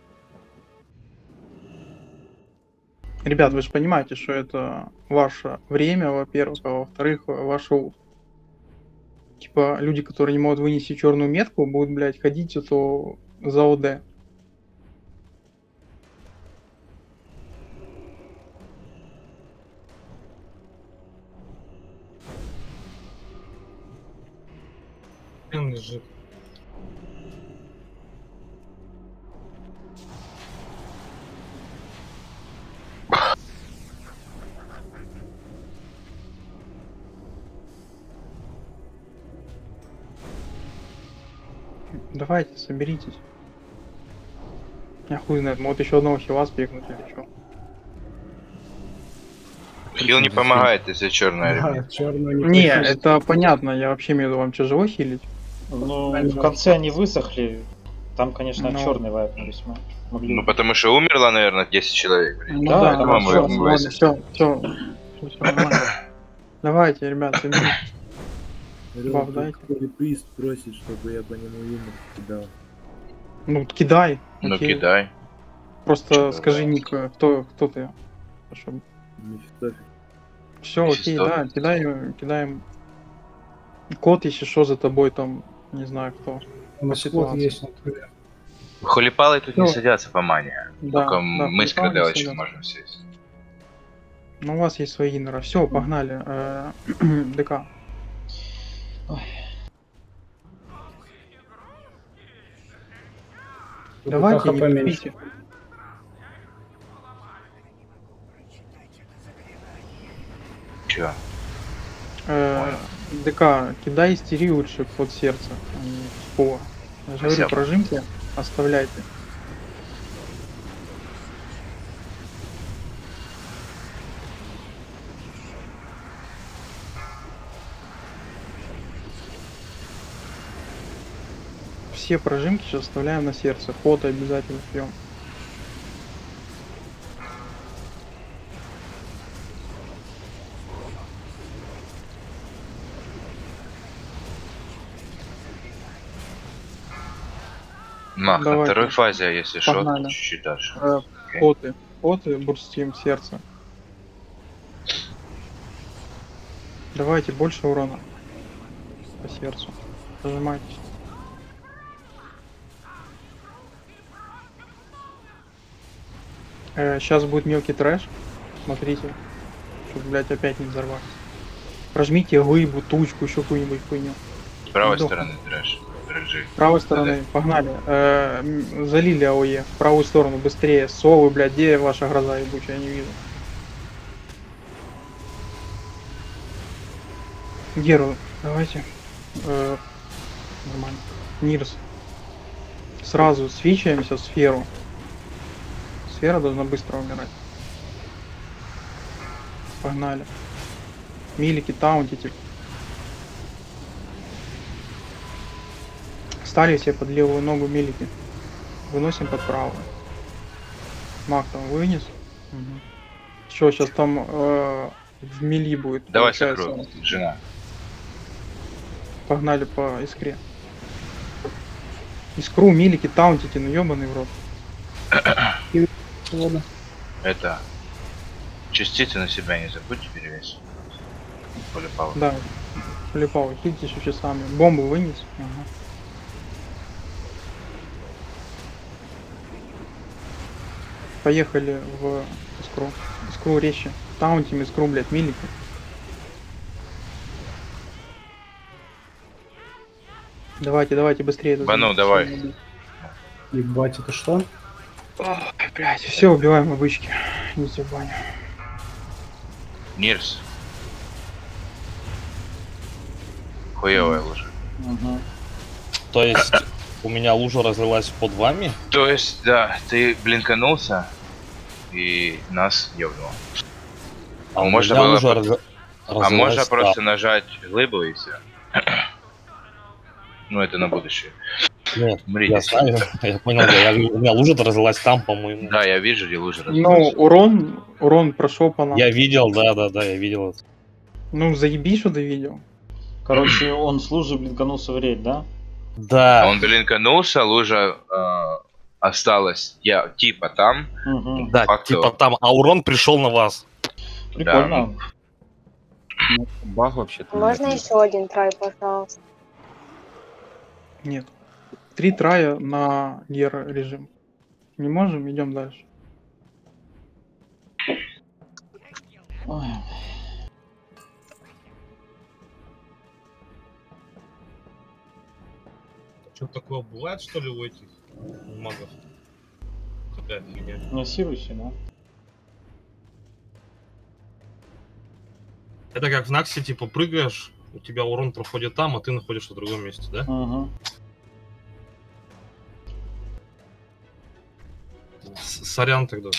A: Ребят, вы же понимаете, что это ваше время, во-первых, а во-вторых, ваше ult. Типа, люди, которые не могут вынести черную метку, будут, блядь, ходить это за ОД.
I: Блин, лежит.
A: Давайте, соберитесь. Я хуй знает, может еще одного хила спекнуть или что.
E: Хил не помогает, если черная
H: Да,
E: ремень.
H: черную
A: Не,
H: не похоже.
A: это понятно, я вообще имею в виду, вам тяжело хилить.
K: Ну, в конце они высохли. Там, конечно,
A: Ну.
K: черный вайп весьма. Могли.
E: Ну, потому что умерло, наверное, десять человек. блин.
A: Ну
K: Да,
A: да,
K: это
A: да,
E: по-моему,
A: всё,
E: мы
A: ладно,
E: высохли.
A: все, все, нормально. Давайте, ребят, соберитесь. Баф дайте.
G: Прист просит, чтобы я по нему юмор кидал.
A: Ну, кидай.
E: Ну,
A: окей.
E: кидай.
A: Просто
E: Чё,
A: скажи,
E: давай.
A: Ник, кто, кто ты. Чтобы...
G: Мефистофель.
A: Все, окей,
E: Мефистофель.
A: да, кидай, кидаем. Кот, если что, за тобой там, не знаю кто.
H: У нас
A: ситуация.
H: код есть на туре.
E: Холипалы тут не
A: Ну.
E: садятся по мане.
A: Да,
E: Только
A: да,
E: мы с
A: Холипалы не
E: Крадалычем
A: садятся.
E: можем сесть.
A: Ну, у вас есть свои иннеры. Все, погнали. Э, ДК. Давайте, не
H: хп меньше.
A: тупите.
E: Чё?
A: Э, ДК, кидай истерию лучше под сердце, а не в пол. Я же говорю,
E: Спасибо.
A: прожимки оставляйте. Все прожимки сейчас оставляем на сердце. Фото обязательно пьем.
E: Мах, на
A: Давайте.
E: второй фазе, если что,
A: Погнали.
E: то чуть-чуть дальше.
A: Э,
E: Окей.
A: Поты. Поты, бурстим сердце. Давайте больше урона. По сердцу. Нажимайтесь. Э, сейчас будет мелкий трэш. Смотрите. Чтобы, блядь, опять не взорвались. Прожмите глыбу, тучку, еще какую-нибудь хуйню.
E: С правой
A: Вдох.
E: стороны трэш. Рыжий.
A: С правой стороны, погнали. Э, м, залили АОЕ. В правую сторону, быстрее. Совы, блядь, где ваша гроза ебучая, я не вижу. Геру, давайте. Э, нормально. Нирс. Сразу свичаемся в сферу. Сфера должна быстро умирать. Погнали. Милики, таунтите. Стали себе под левую ногу милики. Выносим под правую. Маг там вынес. Угу. Что, сейчас там э, в мили будет.
E: Давай
A: получается.
E: сокру, жена.
A: Погнали по искре. Искру, милики, таунтите, ну ёбаный в рот.
E: Это... Частицы на себя не забудьте перевесить. Полипал.
A: Да. Полипал, хильте еще часами. Бомбу вынес. Ага. Поехали в искру. Искру резче. Таунтим, искру, блядь, милики. Давайте, давайте быстрее.
E: Бану, давай.
H: Ебать, это что?
A: Ой, блядь, все, убиваем обычки. Идите в баню.
E: Нирс. Хуевая лужа.
K: Угу.
I: То есть у меня лужа разлилась под вами?
E: То есть, да, ты блинканулся и нас ёбнуло.
I: А, у
E: можно
I: меня
E: было
I: лужа
E: по-
I: раз...
E: А
I: разлилась,
E: можно
I: да.
E: просто нажать глыбу и все. Ну это на будущее.
I: Нет,
E: Мрите.
I: я знаю, я понял, да, я, у меня лужа разлилась там, по-моему.
E: Да, я вижу, где лужа
A: Ну,
E: разлилась.
A: урон, урон прошел по нам.
I: Я видел, да, да, да, я видел это.
A: Ну, заебись, что ты видел.
K: Короче, он с лужи блинканулся в рейд, да?
I: Да.
E: Он блинканулся, лужа э, осталась я типа там.
K: Угу.
I: Да,
E: факту.
I: типа там, а урон пришел на вас.
K: Прикольно.
J: Ну, баг вообще-то.
C: Можно
J: нет.
C: еще один трай, пожалуйста?
A: Нет. Три трая на гер режим. Не можем, идем дальше.
K: Ой.
I: Что такое бывает, что ли, у этих магов? Какая фигня.
K: Массируйся, да?
I: Это как в Наксе, типа, прыгаешь, у тебя урон проходит там, а ты находишься в другом месте, да?
K: Угу.
I: С- Сорян тогда.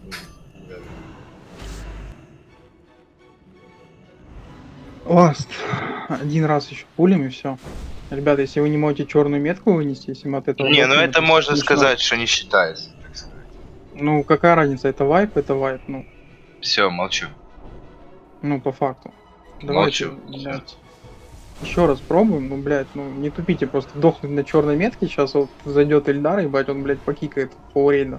A: Ласт. Один раз еще пулем и все. Ребята, если вы не можете черную метку вынести, если мы от этого...
E: Не, ну
A: лопнем,
E: это
A: то
E: можно
A: смешно.
E: сказать, что не считается.
A: Ну, какая разница, это вайп, это вайп, ну,
E: Все, молчу.
A: ну, по факту. Давайте,
E: Молчу.
A: блядь, еще раз пробуем, ну, блядь, ну, не тупите, просто дохнуть на черной метке, сейчас вот зайдет Эльдар, ебать, он, блядь, покикает полрейда.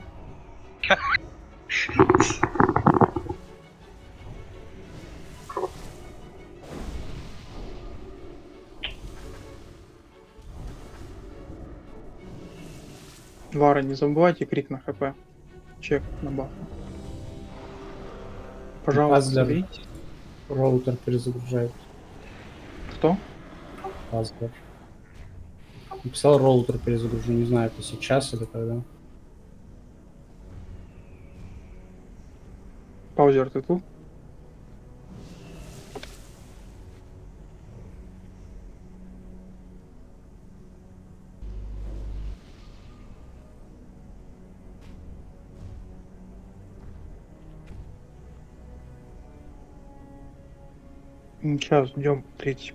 A: Вара, не забывайте крик на хп. Чек на баф. Пожалуйста,
H: Азлер.
A: заберите.
H: Роутер перезагружает.
A: Кто?
H: Азлер. Написал роутер перезагружу, не знаю, это сейчас или когда.
A: Паузер, ты тут? Сейчас ждем третий.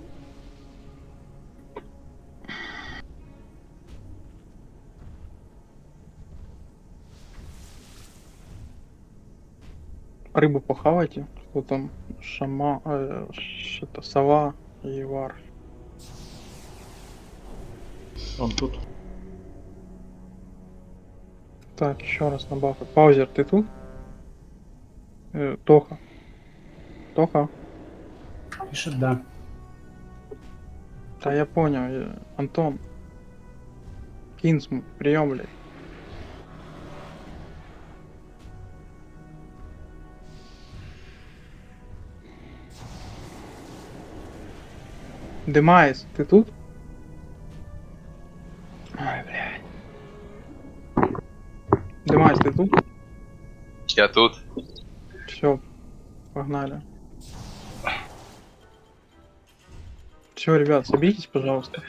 A: Рыбу похавайте. Что там? Шама... Э, что-то сова и вар.
K: Он тут.
A: Так, еще раз на бафы. Паузер, ты тут? Э, Тоха. Тоха.
H: Пишет да.
A: Да я понял. я- Антон. Кинсм, прием, блядь. Демайс, ты тут? Димайс, ты тут?
E: Я тут.
A: Все, погнали. Все, ребят, соберитесь, пожалуйста.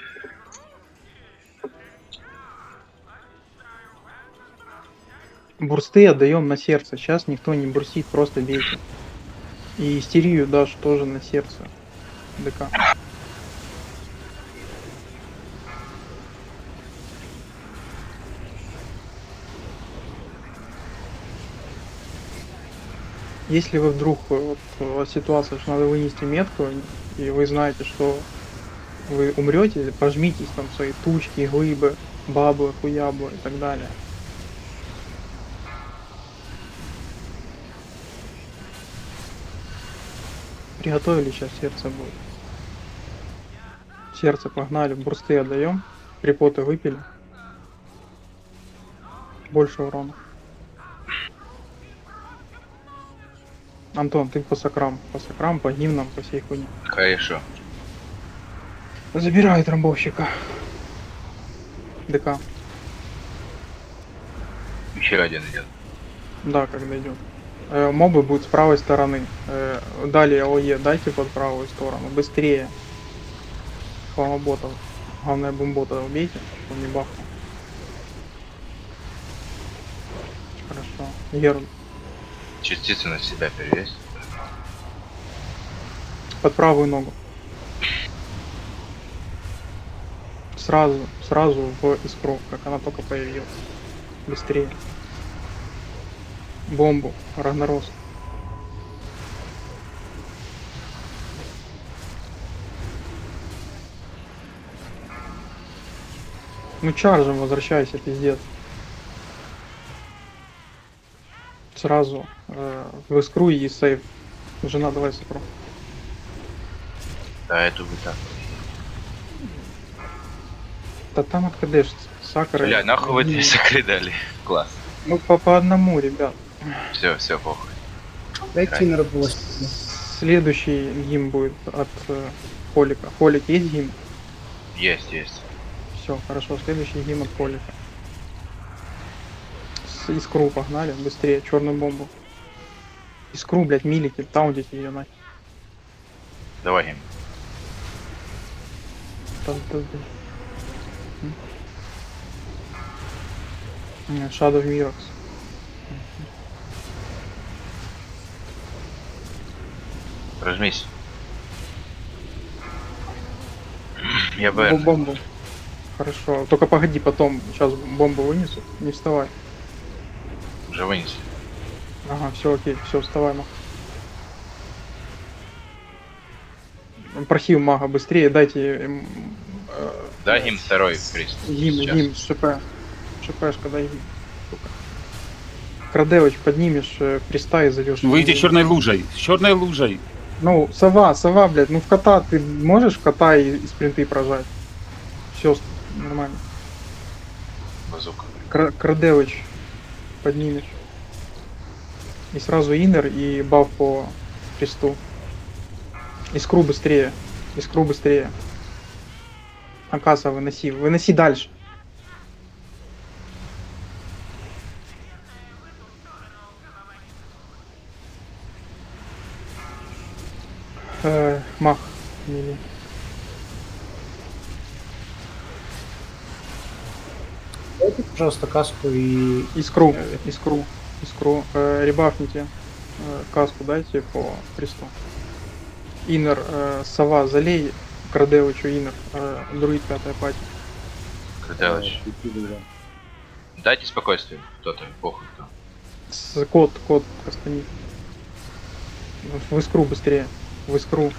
A: Бурсты отдаем на сердце. Сейчас никто не бурстит, просто бейте. И истерию дашь тоже на сердце. ДК. Если вы вдруг вот, у вас ситуация, что надо вынести метку, и вы знаете, что вы умрете, пожмитесь там в свои тучки, глыбы, бабы, хуябы и так далее. Приготовили, сейчас сердце будет. Сердце погнали, бурсты отдаем, припоты выпили. Больше урона. Антон, ты по сакрам, по сакрам, по гимнам, по всей хуйне.
E: Хорошо.
A: Забирай трамбовщика. ДК.
E: Еще один идет.
A: Да, когда идет. Э, мобы будут с правой стороны. Э, далее ОЕ дайте под правую сторону. Быстрее. Хламоботов. Главное бомбота убейте, чтобы не бахнул. Хорошо. Герл.
E: Частицу на себя перевесь.
A: Под правую ногу. Сразу, сразу в искру, как она только появилась. Быстрее. Бомбу. Рагнарос. Ну чаржем возвращайся, пиздец. Сразу э, в искру и сейв. Жена, давай сокру.
E: Да, эту вы так.
A: Да там откадешь сакры.
E: Бля, нахуй вы две сакры дали. Класс.
A: Ну по, по одному, ребят.
E: Все, все, похуй.
H: Дайте на работу.
A: Следующий гим будет от э, Холика. Холик есть гим?
E: Есть, есть.
A: Все, хорошо. Следующий гим от Холика. С искру погнали, быстрее, черную бомбу. Искру, блять, милики, таунтите ее нахер.
E: Давай им.
A: Shadow Mirax.
E: Разжмись. Я
A: Бомбу,
E: бы...
A: бомбу. Хорошо. Только погоди, потом. Сейчас бомбу вынесу. Не вставай.
E: Уже вынеси.
A: Ага, все окей, все, вставай, мах. Прохил мага быстрее, дайте им, э,
E: Дай им второй приз.
A: гим,
E: Сейчас.
A: гим, ШП. ШПшка, дай гим. Сука. Крадевич, поднимешь э, приста и зайдешь.
J: Выйди черной лужей, с черной лужей.
A: Ну, сова, сова, блядь, ну в кота ты можешь в кота и, и спринты прожать? Все, нормально.
E: Базука.
A: Кра Крадевич, поднимешь. И сразу инер и баф по присту. Искру быстрее. Искру быстрее. Акаса выноси. Выноси дальше. Э, мах. Мили.
H: Дайте, пожалуйста, каску и...
A: Искру. Искру. Искру. Э, ребафните. Э, каску дайте по присту. Инер, э, сова, залей. Крадевичу инер. Э, друид пятая пати.
E: Крадевич. Дайте спокойствие. Кто-то, похуй кто.
A: С код, код кастанит. В искру быстрее. В искру.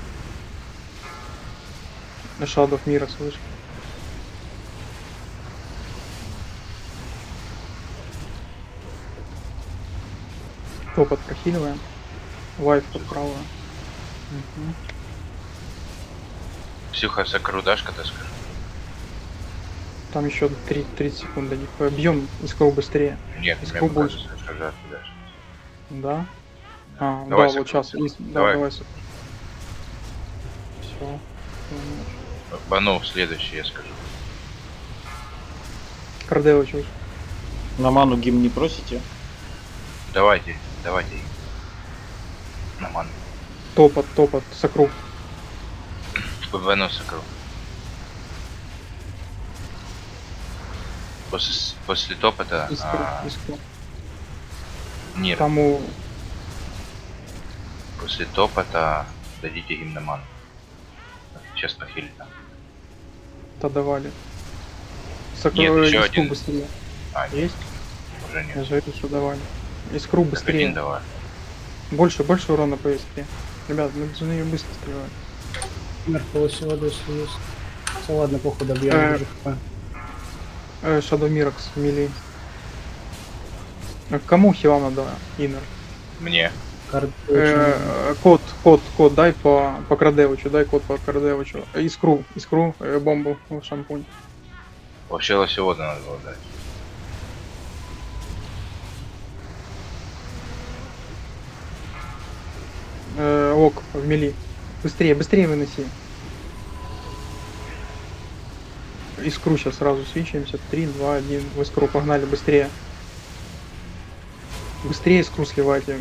A: На Shadow мира слышь. Топот прохиливаем. Вайф под правую. Угу.
E: Псюха, сакру дашь, когда скажу?
A: Там еще тридцать секунд до них. Бьем искру быстрее.
E: Нет,
A: искру
E: мне
A: больше.
E: кажется, что да, ты дашь.
A: Да? А,
E: Давай,
A: да, вот
E: сакру.
A: сейчас. Ис... Да,
E: Давай.
A: давай сакру. Все.
E: Бану следующий, я скажу.
A: Кардевич уже.
K: На ману гимн не просите?
E: Давайте, давайте. На ману.
A: Топот, топот, сокру.
E: ПВ сокру. После, после топота...
A: Искру,
E: а,
A: искру.
E: Нет,
A: Тому
E: после топота дадите им на ману. Сейчас похилит там.
A: то давали. Сокру,
E: Нет, еще
A: искру
E: один.
A: быстрее.
E: А,
A: Есть?
E: уже
A: Я
E: нет.
A: же говорю, что давали. Искру
E: Так
A: быстрее.
E: один давай.
A: Больше, больше урона по искре. Ребят, мы должны ее быстро стрелять.
H: Мэр полосе воды, если есть. Все, ладно, похуй, добьем.
A: Э,
H: уже хп.
A: Э, Shadow Mirax, мили. А кому хила надо, Иннер?
E: Мне.
H: Кард-
A: Э, код, код, код, дай по, по Крадевичу, дай код по Крадевичу. Э, Искру, искру, э, бомбу в шампунь.
E: Вообще лосевода надо было дать.
A: Э, ок, в мили. Быстрее, быстрее выноси. Искру сейчас сразу свечаемся. три, два, один. В искру погнали, быстрее. Быстрее искру сливайте.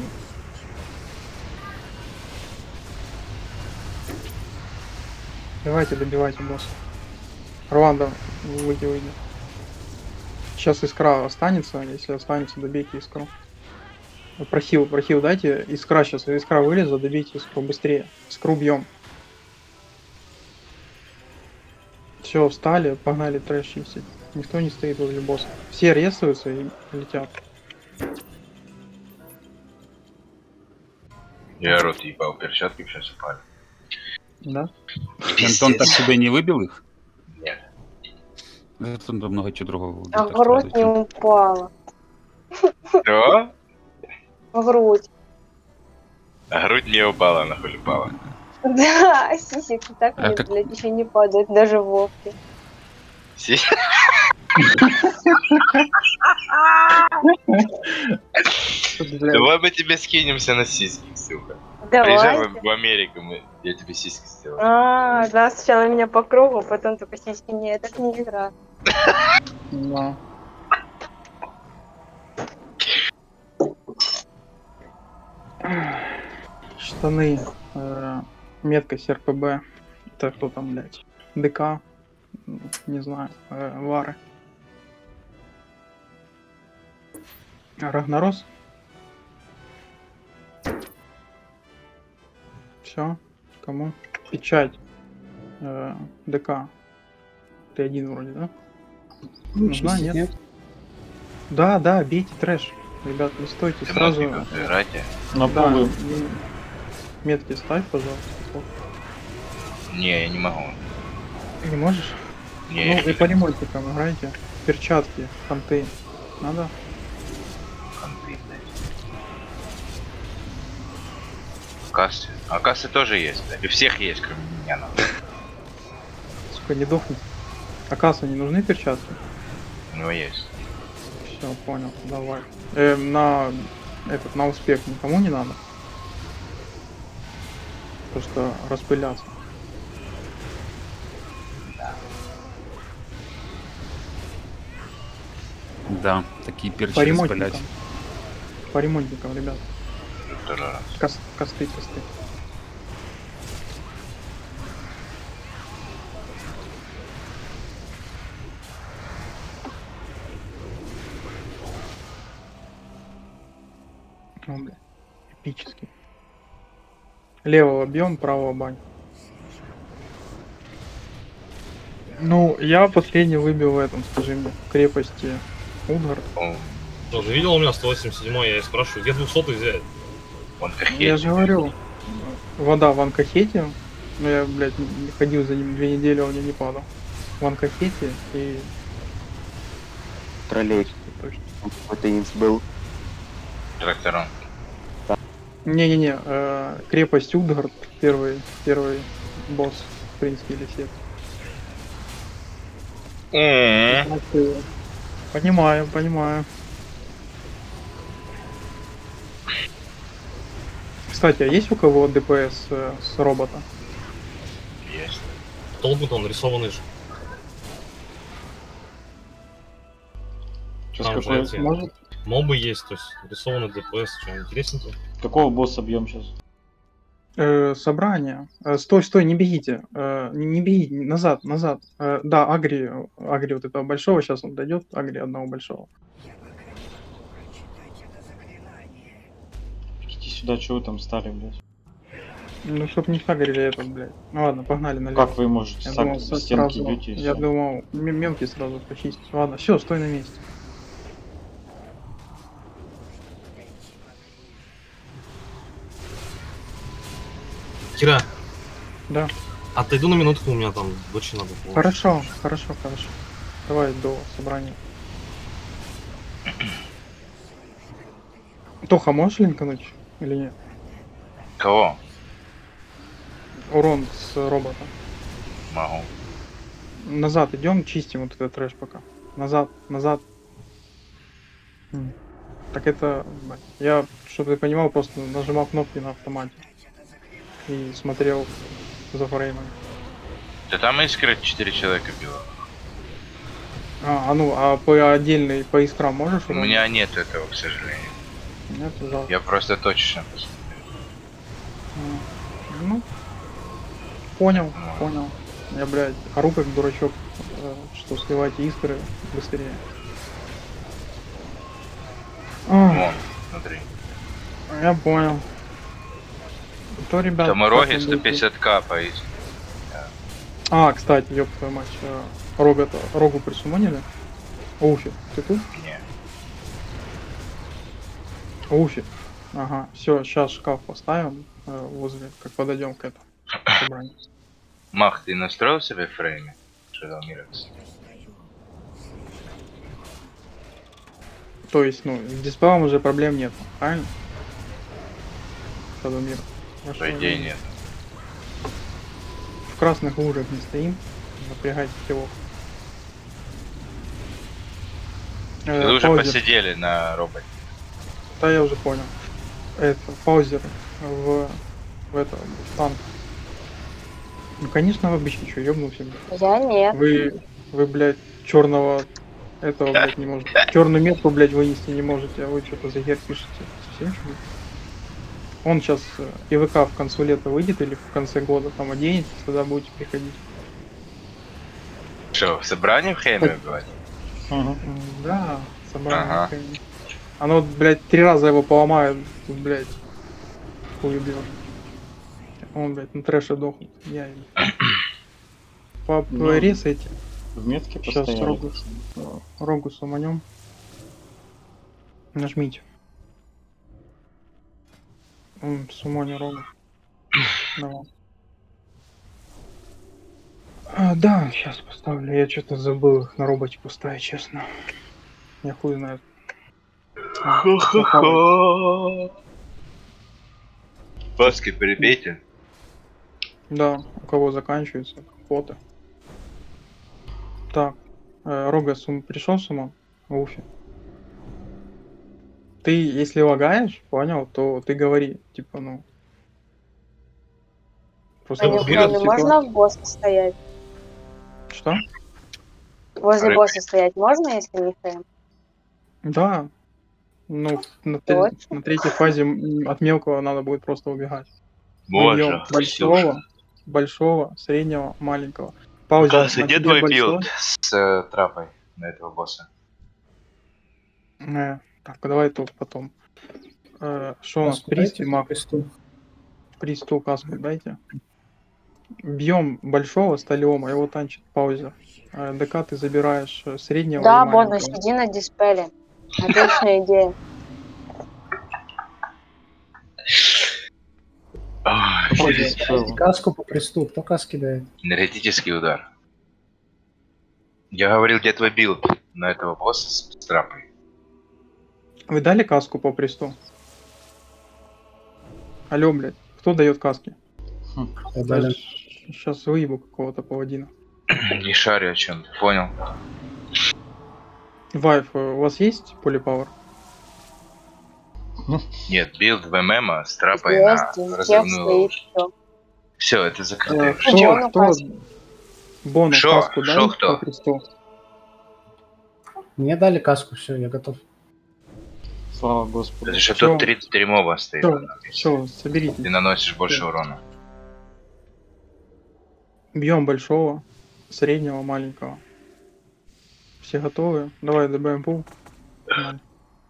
A: Давайте, добивайте босса. Рванда, выйди, выйди. Сейчас искра останется, если останется, добейте искру. Прохил, прохил дайте. Искра сейчас, искра вылезла, добейте искру быстрее. Искру бьем. Все, встали, погнали трэш чистить. Никто не стоит возле босса. Все ресаются и летят.
E: Я рот ебал, перчатки сейчас упали.
A: Да?
J: Антон так себе не выбил их?
E: Нет.
J: Это он много чего другого.
C: А в грудь не упала.
E: Что?
C: В грудь.
E: А грудь не упала, нахуй упала.
C: Да, сисек так
J: А
C: мне,
J: как-
C: блядь, еще не падает, даже Вовке.
E: Си- Давай мы тебе скинемся на сиськи, сука. Приезжай
C: Давай.
E: в в Америку, мы... я тебе сиськи сделаю.
C: А, да, сначала меня по кругу, потом только сиськи. Не, это не игра.
A: Да. Штаны. Э, метка с эр пэ бэ. Это кто там, блядь? ДК. Не знаю. Э, Вары. Рагнарос. Все. Кому? Печать. Э, ДК. Ты один вроде, да? Нужна, нет? Да, да, бейте трэш. Ребят, не стойте,
E: Ты
A: сразу...
E: мозги играйте.
K: На
A: Да,
K: полы.
A: м, метки ставь, пожалуйста.
E: Не, я не могу.
A: Не можешь?
E: Не,
A: Ну и по ремонтикам играйте. Перчатки, фонты. Надо?
E: конты, блядь. Кассы. А кассы тоже есть, блядь. У всех есть, кроме меня, нахуй.
A: Сука, не дохни. А касса не нужны перчатки?
E: У него есть.
A: Все, понял, давай. Э, на этот, на успех никому не надо. Просто распыляться.
J: Да, такие перчи
A: По ремонтникам.
J: распылять.
A: По ремонтникам, ребят.
E: Второй раз.
A: Кос, косты, косты. О, бля. Эпический. Левого бьем, правого бань. Ну, я последний выбил в этом, скажи мне, крепости Утгард.
E: О,
I: Что, ты видел у меня сто восемьдесят седьмой, я и спрашиваю, где двухсотый взять?
E: он как
A: Я
E: есть.
A: же говорю, вода в Анкахете, но я, блядь, не ходил за ним две недели, он мне не падал. В Анкахете и...
L: Троллей.
A: Точно.
L: Какой-то инс был.
E: Трактором.
A: Не-не-не, э, крепость Утгард, первый, первый босс, в принципе, или сет.
E: М-м-м.
A: Понимаю, понимаю. Кстати, а есть у кого ДПС э, с робота?
E: Есть.
I: Толку-то он нарисованный же.
K: Сейчас
I: Там
K: какой...
I: же эти
A: Может?
I: мобы есть, то есть рисованный ДПС, что интересненько.
K: Какого босса бьем сейчас?
A: Э, собрание. Э, стой, стой, не бегите. Э, не, не бегите, назад, назад. Э, да, агри, агри вот этого большого, сейчас он дойдет, агри одного большого.
K: Идите сюда, чего вы там стали, блядь?
A: Ну, чтоб не агрили этот, блядь. Ну ладно, погнали налево.
K: Как вы можете?
A: Я
K: Так,
A: думал,
K: в
A: со-
K: стенки
A: сразу,
K: идете и
A: я
K: всё.
A: думал, м- мелкий сразу почистить. Ладно, все, стой на месте.
I: Кира,
A: Да.
I: отойду на минутку, у меня там дочь надо. было.
A: Хорошо, хорошо, хорошо. Давай до собрания. Тоха, можешь линкануть или нет?
E: Кого?
A: Урон с робота.
E: Могу.
A: Назад идем, чистим вот этот трэш пока. Назад, назад. М. Так это, блядь, я, чтобы ты понимал, просто нажимал кнопки на автомате. И смотрел за фреймами.
E: Да там искры четыре человека било.
A: А, а ну, а по отдельной, по искрам можешь?
E: У
A: уронить?
E: меня нет этого, к сожалению.
A: Нет, жалко.
E: Я просто точечно посмотрел.
A: М. Ну, понял, понял. Я, блядь, ору как дурачок, э, что сливать искры быстрее. Ах,
E: Вон, смотри.
A: я понял. То, ребят,
E: Там и
A: как
E: роги
A: вы
E: сто
A: будете-
E: пятьдесят ка по искрам.
A: А, кстати, ёб твою мать, э, рога-то, рогу присумонили? Уфи, ты тут?
E: Не.
A: Уфи. Ага, все, сейчас шкаф поставим э, возле, как подойдем к этому собранию.
E: Мах, ты настроил себе в фрейме? Shadow Mirrors?
A: То есть, ну, с дисплеем уже проблем нет, правильно? Shadow Mirror. Хорошо,
E: По идее
A: ну,
E: нет.
A: В красных лужах не стоим, напрягайте кивок. Э,
E: Вы уже
A: паузер.
E: посидели на роботе.
A: Да, я уже понял. Это, паузер в, в это, в танк. Ну, конечно, в обычный, что, ёбнулся, блядь.
C: Я нет.
A: Вы, вы, блядь, черного этого, блядь, не можете. Черную метку, блядь, вынести не можете, а вы что-то за хер пишете. Совсем что ли? Он сейчас ИВК в конце лета выйдет или в конце года там оденется, тогда будете приходить.
E: Что, в собрании в Хейме убивать?
K: Ага.
A: М, Да, собрание.
E: Ага.
A: конечно. Оно, блядь, три раза его поломает, блядь, хуй убьёшь. Он, блядь, на трэше дохнет. Я ему. По
K: Ну,
A: ресайте.
K: В метке
A: Сейчас
K: постояли.
A: рогу, рогу сломанем. Нажмите. Он сумони рогу. Давай. А, да, сейчас поставлю. Я что-то забыл их на роботе поставить, честно. Я хуй знает. А, попробуй.
E: Паски перебейте.
A: Да, у кого заканчивается фото. Так, э, Рога сум... пришел с ума? Уфи. Ты, если лагаешь, понял, то ты говори, типа, ну. Просто
C: А не
A: вот
I: Берёт,
C: кроме
A: ситуация-
C: можно в босса стоять?
A: Что?
C: Возле
E: Рыб.
C: босса стоять можно, если не фрейм?
A: Да. Ну, на, тре-
C: Точно?
A: на третьей фазе м, от мелкого надо будет просто убегать. Мы
E: Боже,
A: бьем большого, большого, среднего, маленького. Пауза.
E: Касса,
A: на
E: где
A: тебе
E: твой
A: большой.
E: билд с э, трапой на этого босса?
A: Э, так, давай тут потом. Э, Что у нас?
H: Каску дайте,
A: Приз, маг.
H: кресту.
A: Присту каску дайте. Бьем большого сталиома, его танчит паузер. Э, ДК ты забираешь э, среднего
C: Да,
A: и
C: Бонус,
A: маленького.
C: сиди на диспеле. Отличная идея.
E: Ах,
K: Какой
H: Дайте
K: диспел?
H: Каску по кресту. Кто каски дает?
E: энергетический удар. Я говорил, где твой билд на этого босса с, с трапой?
A: Вы дали каску по присту? Алло, блядь, кто дает каски?
H: Я дали.
A: Сейчас выебу какого-то паладина.
E: Не шарю о чем, понял.
A: Вайф, э, у вас есть полипауэр?
E: Нет, билд в ММ с трапой на
C: Звезды, тех
E: разрывную
C: стоит,
E: ловушку.
C: все.
E: Все, это закрытая
A: Э,
E: фишка.
A: Кто,
C: Бону
A: кто?
C: каску.
A: Бону
E: Шо?
A: каску дай
E: Шо кто?
A: по присту.
H: Мне дали каску, все, я готов.
K: Слава Господу.
E: Это же
A: Всё.
E: тут тридцать три моба стоит.
A: Все, все, соберитесь.
E: Ты наносишь больше урона.
A: Бьем большого, среднего, маленького. Все готовы? Давай добавим пул. Погнали.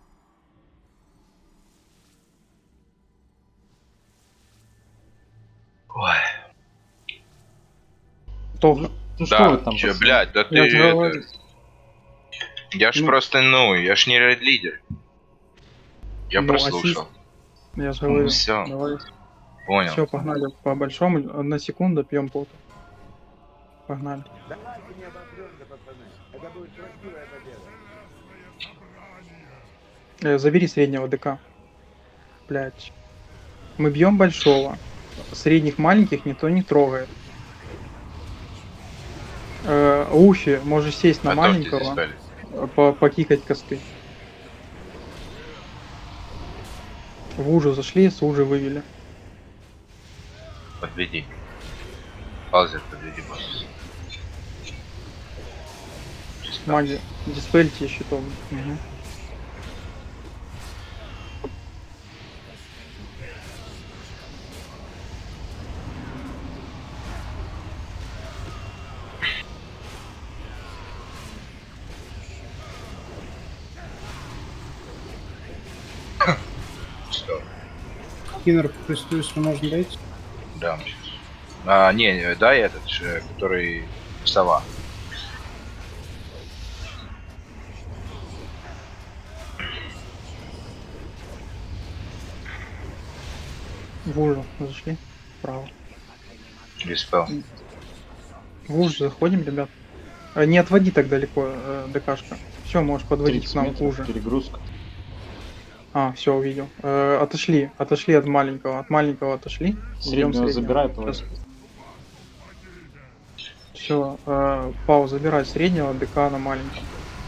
E: Ой.
A: Тоха.
K: Ну
E: Да,
K: что вы там?
E: чё,
K: пацаны?
E: блядь, да ты...
A: Я же говорю.
E: это- Я ж
A: Ну.
E: просто, ну, я ж не рейд-лидер. Я
A: Ну,
E: прослушал.
A: Я же
E: Ну,
A: говорю.
E: всё.
A: Давай.
E: Понял.
A: Все, погнали по большому. Одна секунда, пьем поту. Погнали. Э, забери среднего ДК. Блять. Мы бьем большого. Средних маленьких никто не трогает. Э, Уфи, можешь сесть на
E: Готовьтесь
A: маленького,
E: диспелить.
A: э, по покикать косты. В Ужу зашли, с Ужи вывели.
E: Подведи. Паузер, подведи босс.
A: Маги, диспельте щитом. Угу.
E: Что?
H: Кинер пристую, если можно дать.
E: Да, сейчас. А, не, не, дай этот же, который сова.
A: В Ужу зашли. Вправо.
E: Диспел.
A: В Уж заходим, ребят. Э, Не отводи так далеко, э, ДКшка. Все, можешь подводить к
K: тридцать
A: нам к
K: метров,
A: Уже.
K: перегрузка.
A: А, все, увидел. Э, отошли, отошли от маленького, от маленького отошли.
K: Среднего забирай, товарищ.
A: Все, э, Пау, забирай среднего, ДК на маленького.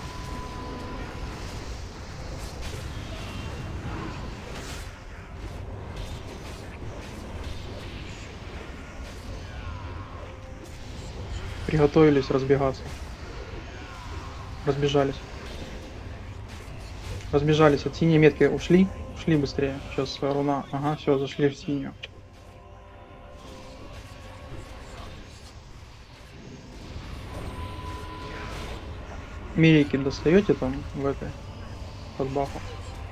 A: Приготовились разбегаться. Разбежались. Разбежались от синей метки, ушли. Ушли быстрее. Сейчас руна. Ага, все, зашли в синюю. Мирики достаете там в этой под бафу.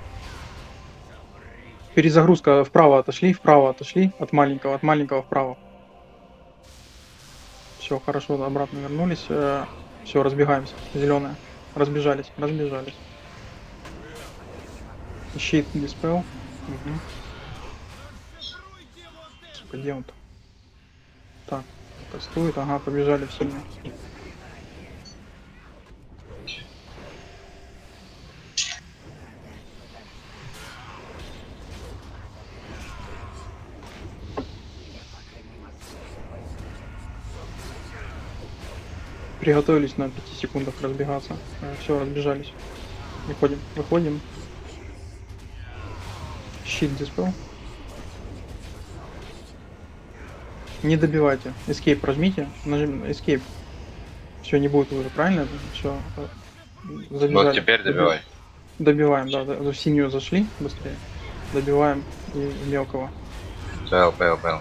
A: Перезагрузка вправо отошли, вправо отошли, от маленького, от маленького вправо. Все, хорошо, обратно вернулись. Все, разбегаемся. Зеленая. Разбежались, разбежались. Щит диспел. Угу. Сука, где он-то? Так, кастует, ага, побежали в синюю. Приготовились на пяти секундах разбегаться. Все, разбежались. Выходим, выходим. Щит диспел. Не добивайте. Escape прожмите. Нажим Escape. Все, не будет уже, правильно? Все. Забежали.
E: Вот теперь добивай.
A: Добиваем, да, да. В синюю зашли быстрее. Добиваем и мелкого.
E: Пэл, пэл, пэл.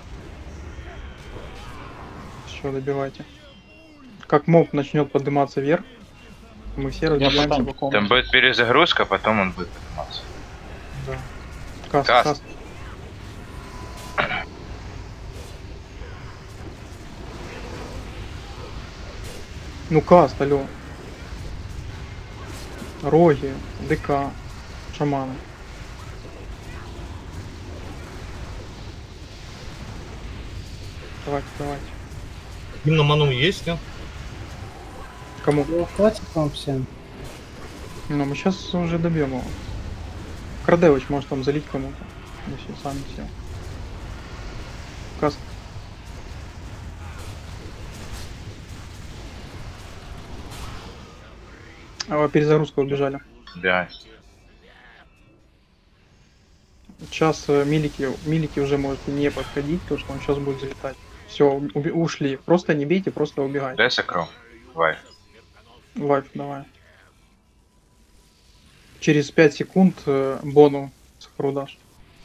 A: Все, добивайте. Как моб начнет подниматься вверх, мы все разбегаемся по комнате.
E: Там будет перезагрузка, потом он будет подниматься.
A: Да. Каст,
E: Каст.
A: каст. Ну каст, алло. Роги, ДК, шаманы. Давайте, давайте.
I: Им на ману есть, нет?
A: Кому?
H: Ну, хватит вам всем.
A: Ну, мы сейчас уже добьем его. Крадевич может там залить кому-то. Если сами все. Каст. А, перезагрузку убежали.
E: Да.
A: Сейчас э, милики, милики уже может не подходить, потому что он сейчас будет залетать. Все, ушли. Просто не бейте, просто убегайте.
E: Дай сокром. Вайф.
A: Вайф, давай. через пять секунд э, бону сахару дашь.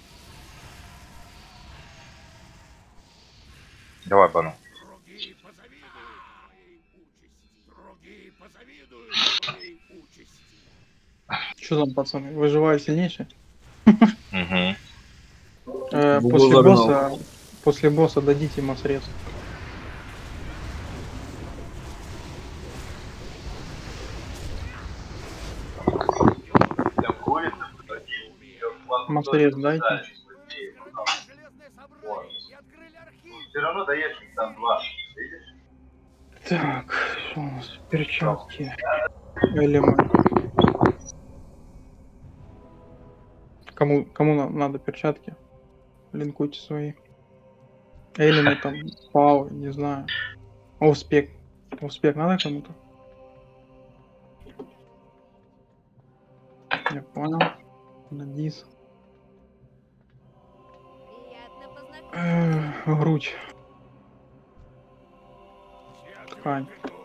E: Давай, Бану.
D: Другие позавидуют моей участи. Другие позавидуют моей участи.
A: Что там, пацаны, выживает сильнейший?
E: Угу.
A: Э,
B: Бубу
A: после
B: загнал.
A: босса, после босса дадите ему срез. Мастерец дайте.
E: Все равно даешь там два, видишь?
A: Так, что у нас? Перчатки. Элемент. Кому, кому на- надо перчатки? Линкуйте свои. Элемы там, пау, не знаю. Успех. Успех надо кому-то? Я понял. Надис. Эх, грудь. Ткань.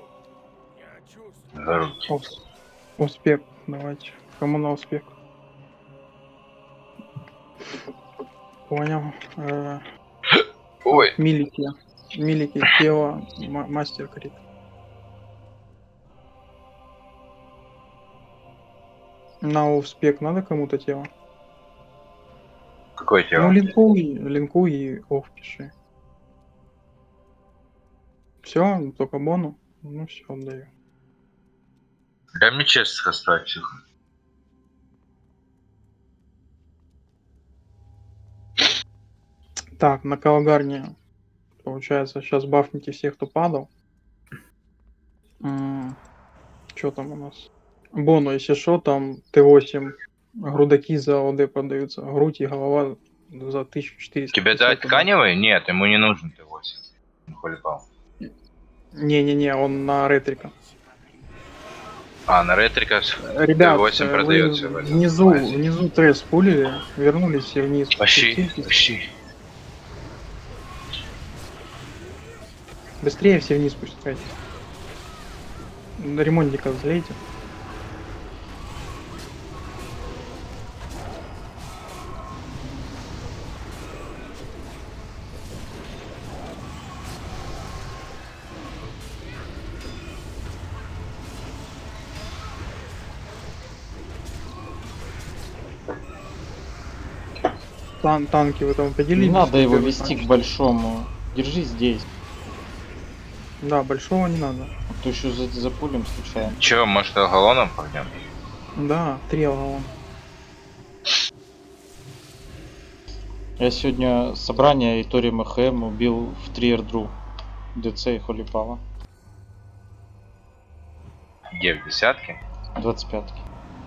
E: Грудь.
A: Ус- Успех. Давайте. Кому на успех? Понял. Э,
E: Ой.
A: Милики. Милики, тело, ма- мастер крит. На успех надо кому-то тело?
E: Какое
A: Ну,
E: тело?
A: линкуй, линкуй и оф пиши. Все, только бону. Ну все, отдаю.
E: Дай мне честно оставить всех.
A: Так, на Калгарне, получается, сейчас бафните всех, кто падал. Что там у нас? Бону, если что, там Т восемь грудаки за ОД продаются. Грудь и голова за тысячу четыреста.
E: Тебе дать тканевый? Нет, ему не нужен Т восемь. Он холипал.
A: Не-не-не, он на ретрика.
E: А, на ретрика
A: Ребят,
E: Т восемь
A: вы
E: продается. в этом
A: внизу,
E: магазине.
A: внизу тресс пулили, вернулись все вниз.
E: Пощи,
A: Спуститесь.
E: пощи.
A: Быстрее все вниз спускайтесь. На ремонтника взлейте. Тан танки вы там поделились?
K: Не надо его
A: Первый
K: вести
A: танк.
K: к большому. Держи здесь.
A: Да, большого не надо.
K: А то еще за, за пулем случайно.
E: Че, может, алгалоном пойдем?
A: Да, три алгалон.
K: Я сегодня собрание и Тори МХМ убил в три эрдру. ДЦ и Холипала.
E: Где, в десятке?
K: двадцать пятки.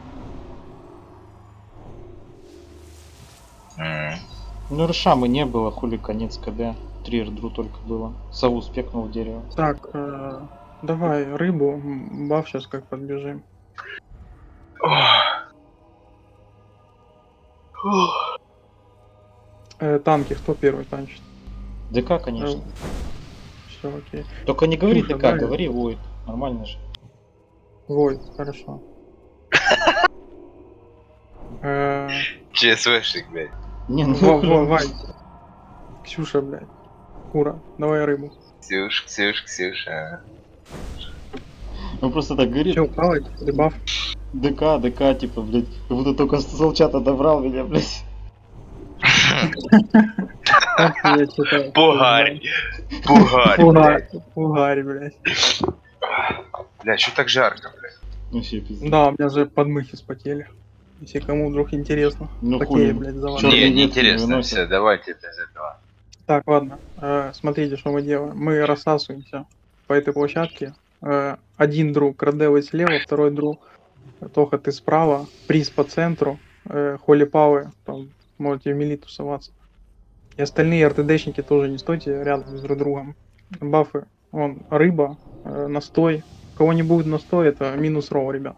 E: М.
K: Ну Ршамы не было, хули конец КД. три эрдру только было. Сову спекнул в дерево.
A: Так, э, давай рыбу, м, баф сейчас как подбежим. Э, танки, кто первый танчит?
K: ДК, конечно.
A: Все, окей.
K: Только не говори
A: Слушай,
K: ДК,
A: давай.
K: говори Войд. Нормально же.
A: Вой, хорошо. Э,
E: ЧСВшник, блядь.
K: Не, ну
A: Во, во,
K: блин.
A: Вай. Ксюша, блядь. Кура, давай рыбу.
E: Ксюш, Ксюш, Ксюша.
K: Он просто так говорит.
A: Че, плавать? Дебаф?
K: ДК, ДК, типа, блядь. Как будто только с солчата добрал меня, блядь.
A: Как я читаю?
E: Пугарь. Пугарь,
A: Пугарь,
E: блядь.
A: пугарь, блядь.
E: Бля, что так жарко, блядь?
K: Ну все, пиздец.
A: Да, у меня же подмыхи спотели. Если кому вдруг интересно.
K: Ну
A: Такие,
K: хули.
A: блядь, за вас.
K: Чёрный
E: Не,
K: ветер не
E: неинтересно,
K: выносит.
E: все, давайте без этого.
A: Так, ладно. Э, смотрите, что мы делаем. Мы рассасываемся по этой площадке. Э, один друг крадевый слева, второй друг Тоха, ты справа. Приз по центру. Э, Холли Пауэ. Там можете в мили тусоваться. И остальные РТДшники тоже не стойте рядом с друг другом. Бафы. Вон, рыба, э, настой. Кого не будет настой, это минус роу, ребят.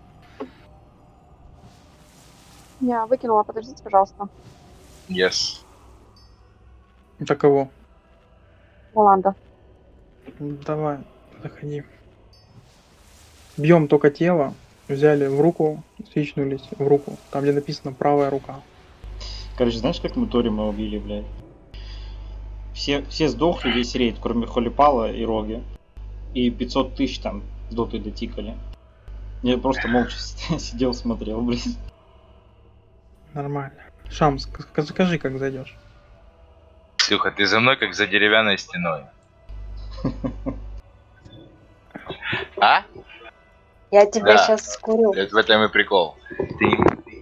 C: Я выкинула, подождите, пожалуйста.
E: Yes.
A: Это кого?
C: Воланда.
A: Давай, заходи. Бьем только тело. взяли в руку, свичнулись в руку. Там, где написано правая рука.
K: Короче, знаешь, как мы Тори мы убили, блядь? Все, все сдохли, весь рейд, кроме Холипала и Роги. И пятьсот тысяч там с дотой дотикали. Я просто молча сидел, смотрел, блин.
A: Нормально. Шамс, ск- скажи, как зайдешь.
E: Слюха, ты за мной, как за деревянной стеной. А?
C: Я тебя
E: Да.
C: сейчас скурю.
E: Это в этом и прикол. Ты...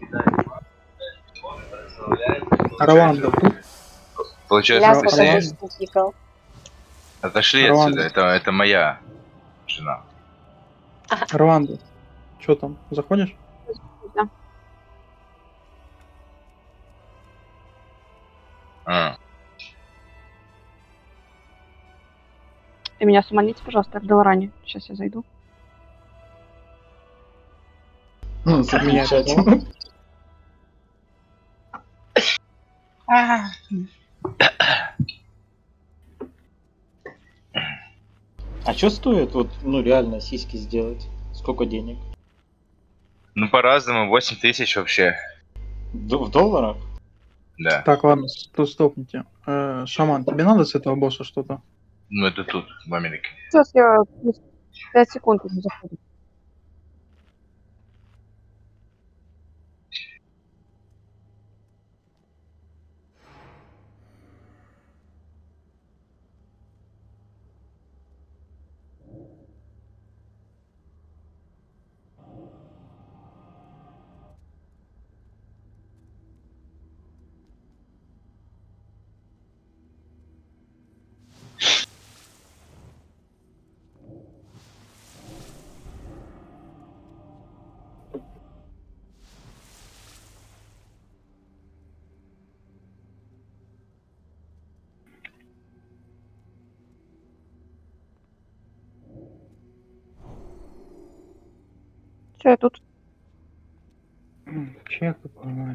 A: Раванда тут?
E: Получается,
C: Ляпа
E: ты
C: даже
E: сидишь?
C: стикал.
E: Отошли
A: Раванда.
E: отсюда, это, это моя жена.
A: Раванда. Что там, заходишь?
C: Да.
E: А.
L: Ты меня суманите, пожалуйста, в Деларане. Сейчас я зайду.
A: Меня
K: Замечательно. А что стоит вот, ну реально сиськи сделать? Сколько денег?
E: Ну по-разному, восемь тысяч вообще.
K: Д- в долларах?
E: Да.
A: Так, ладно, сто- стопните. Э, Шаман, тебе надо с этого босса что-то?
E: Ну это тут, в Америке.
L: Сейчас я пять секунд уже заходит. Все, я тут.
A: М, Чек, нормально.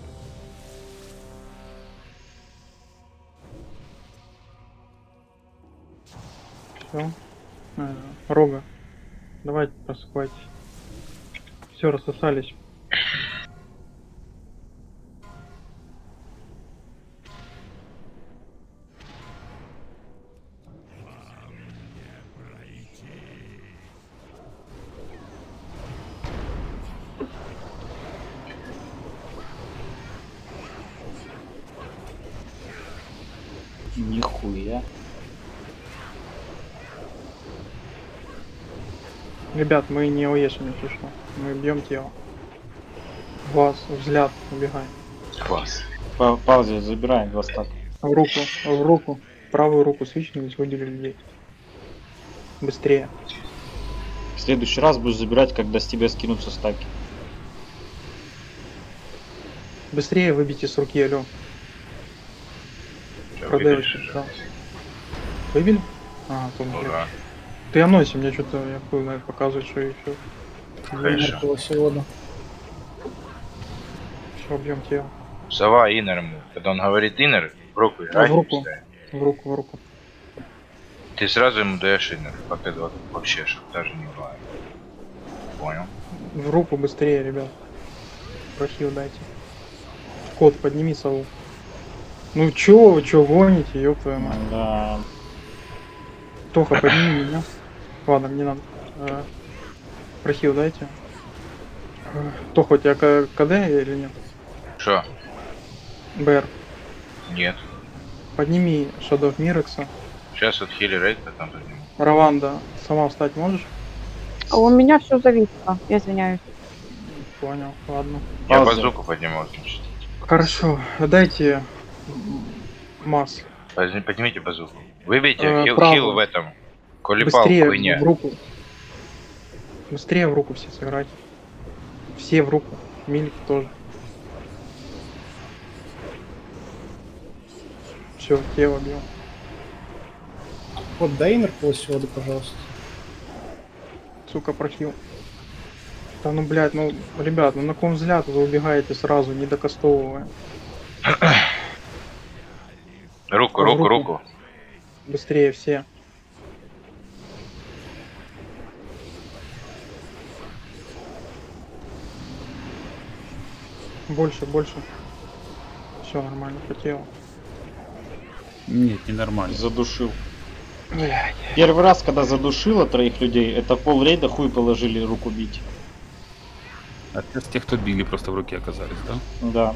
A: Все. Рога. Давайте просыпайтесь. Все, рассосались.
K: Нихуя.
A: Ребят, мы не уешим, если что. Мы бьем тело. Вас, взгляд, убегаем.
E: Класс.
K: Па- Паузе, забираем два стака.
A: В руку, в руку. Правую руку свичнулись, выделили людей. Быстрее.
K: В следующий раз будешь забирать, когда с тебя скинутся стаки.
A: Быстрее выбейте с руки, алё.
E: Чё,
A: Продаешь,
E: выберешь?
A: да. Выбили? А, то
E: Ну
A: блядь.
E: да.
A: Ты аноси, мне что-то, я хуй знает, показывает, что еще.
E: Хорошо.
H: Сегодня.
A: Все, бьем тело.
E: Сова инер ему. Когда он говорит инер, в руку играй.
A: в руку. В руку, в руку.
E: Ты сразу ему даешь инер. Пока вот вообще, чтоб даже не бывает. Понял?
A: В руку быстрее, ребят. Прохил дайте. Кот, подними сову. Ну чё вы, чё гоните, ёб твою мать.
K: Да.
A: Тоха, подними меня. Ладно, мне надо. Э, Прохил дайте. Э, Тоха, у тебя К- КД или нет?
E: Что?
A: БР.
E: Нет.
A: Подними Shadow Мирекса.
E: Сейчас вот хили рейд потом подниму.
A: Раванда, сама встать можешь?
L: А у меня все зависло. Я извиняюсь.
A: Понял, ладно.
E: Я
K: Пауза.
E: базуку подниму. значит.
A: Хорошо, дайте масс.
E: Возьми- Поднимите базуку. Выбейте
A: Э,
E: хил,
A: правую.
E: хил в этом. Колипал,
A: Быстрее
E: хуйня.
A: в руку. Быстрее в руку все сыграть. Все в руку. Милик тоже. Все, тело бьем.
H: Вот дай инерпол сегодня, пожалуйста.
A: Сука, прохил. Да ну блядь, ну ребят, ну на ком взгляд вы убегаете сразу, не докастовывая.
E: Руку,
A: В
E: руку,
A: руку.
E: руку.
A: Быстрее все. Больше, больше. Все нормально, хотел.
J: Нет, ненормально.
K: Задушил.
A: Блядь.
K: Первый раз, когда задушило троих людей, это пол рейда хуй положили руку бить.
J: А сейчас тех, кто били, просто в руке оказались, да?
K: Да.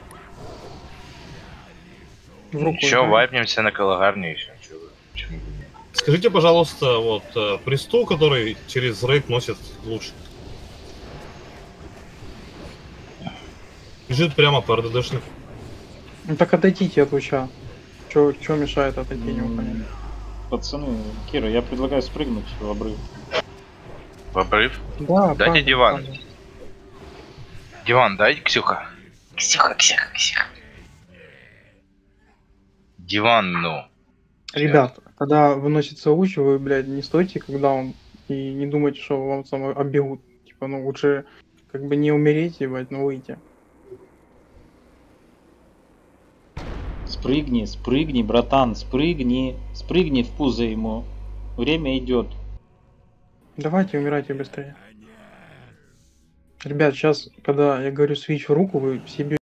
E: Еще вайпнемся на Калагарне еще. Чё вы, почему бы нет?
I: Скажите, пожалуйста, вот э, престол, который через рейд носит луч. Бежит прямо по РДДшным.
A: Ну так отойдите от луча. Чё, чё мешает отойти, не
K: М,
A: понятно.
K: Пацаны, Кира, я предлагаю спрыгнуть в обрыв.
E: В обрыв?
A: Да,
E: Дайте
A: правда,
E: диван.
A: правда.
E: Диван, дай, Ксюха. Ксюха, Ксюха, Ксюха. Диван, ну.
A: Ребят, когда выносится луч, вы, блядь, не стойте, когда он, и не думайте, что вам там оббегут. Типа, ну лучше как бы не умереть, ебать, но выйти.
K: Спрыгни, спрыгни, братан, спрыгни. Спрыгни в пузо ему. Время идет.
A: Давайте, умирайте быстрее. Ребят, сейчас, когда я говорю свич в руку, вы все бьете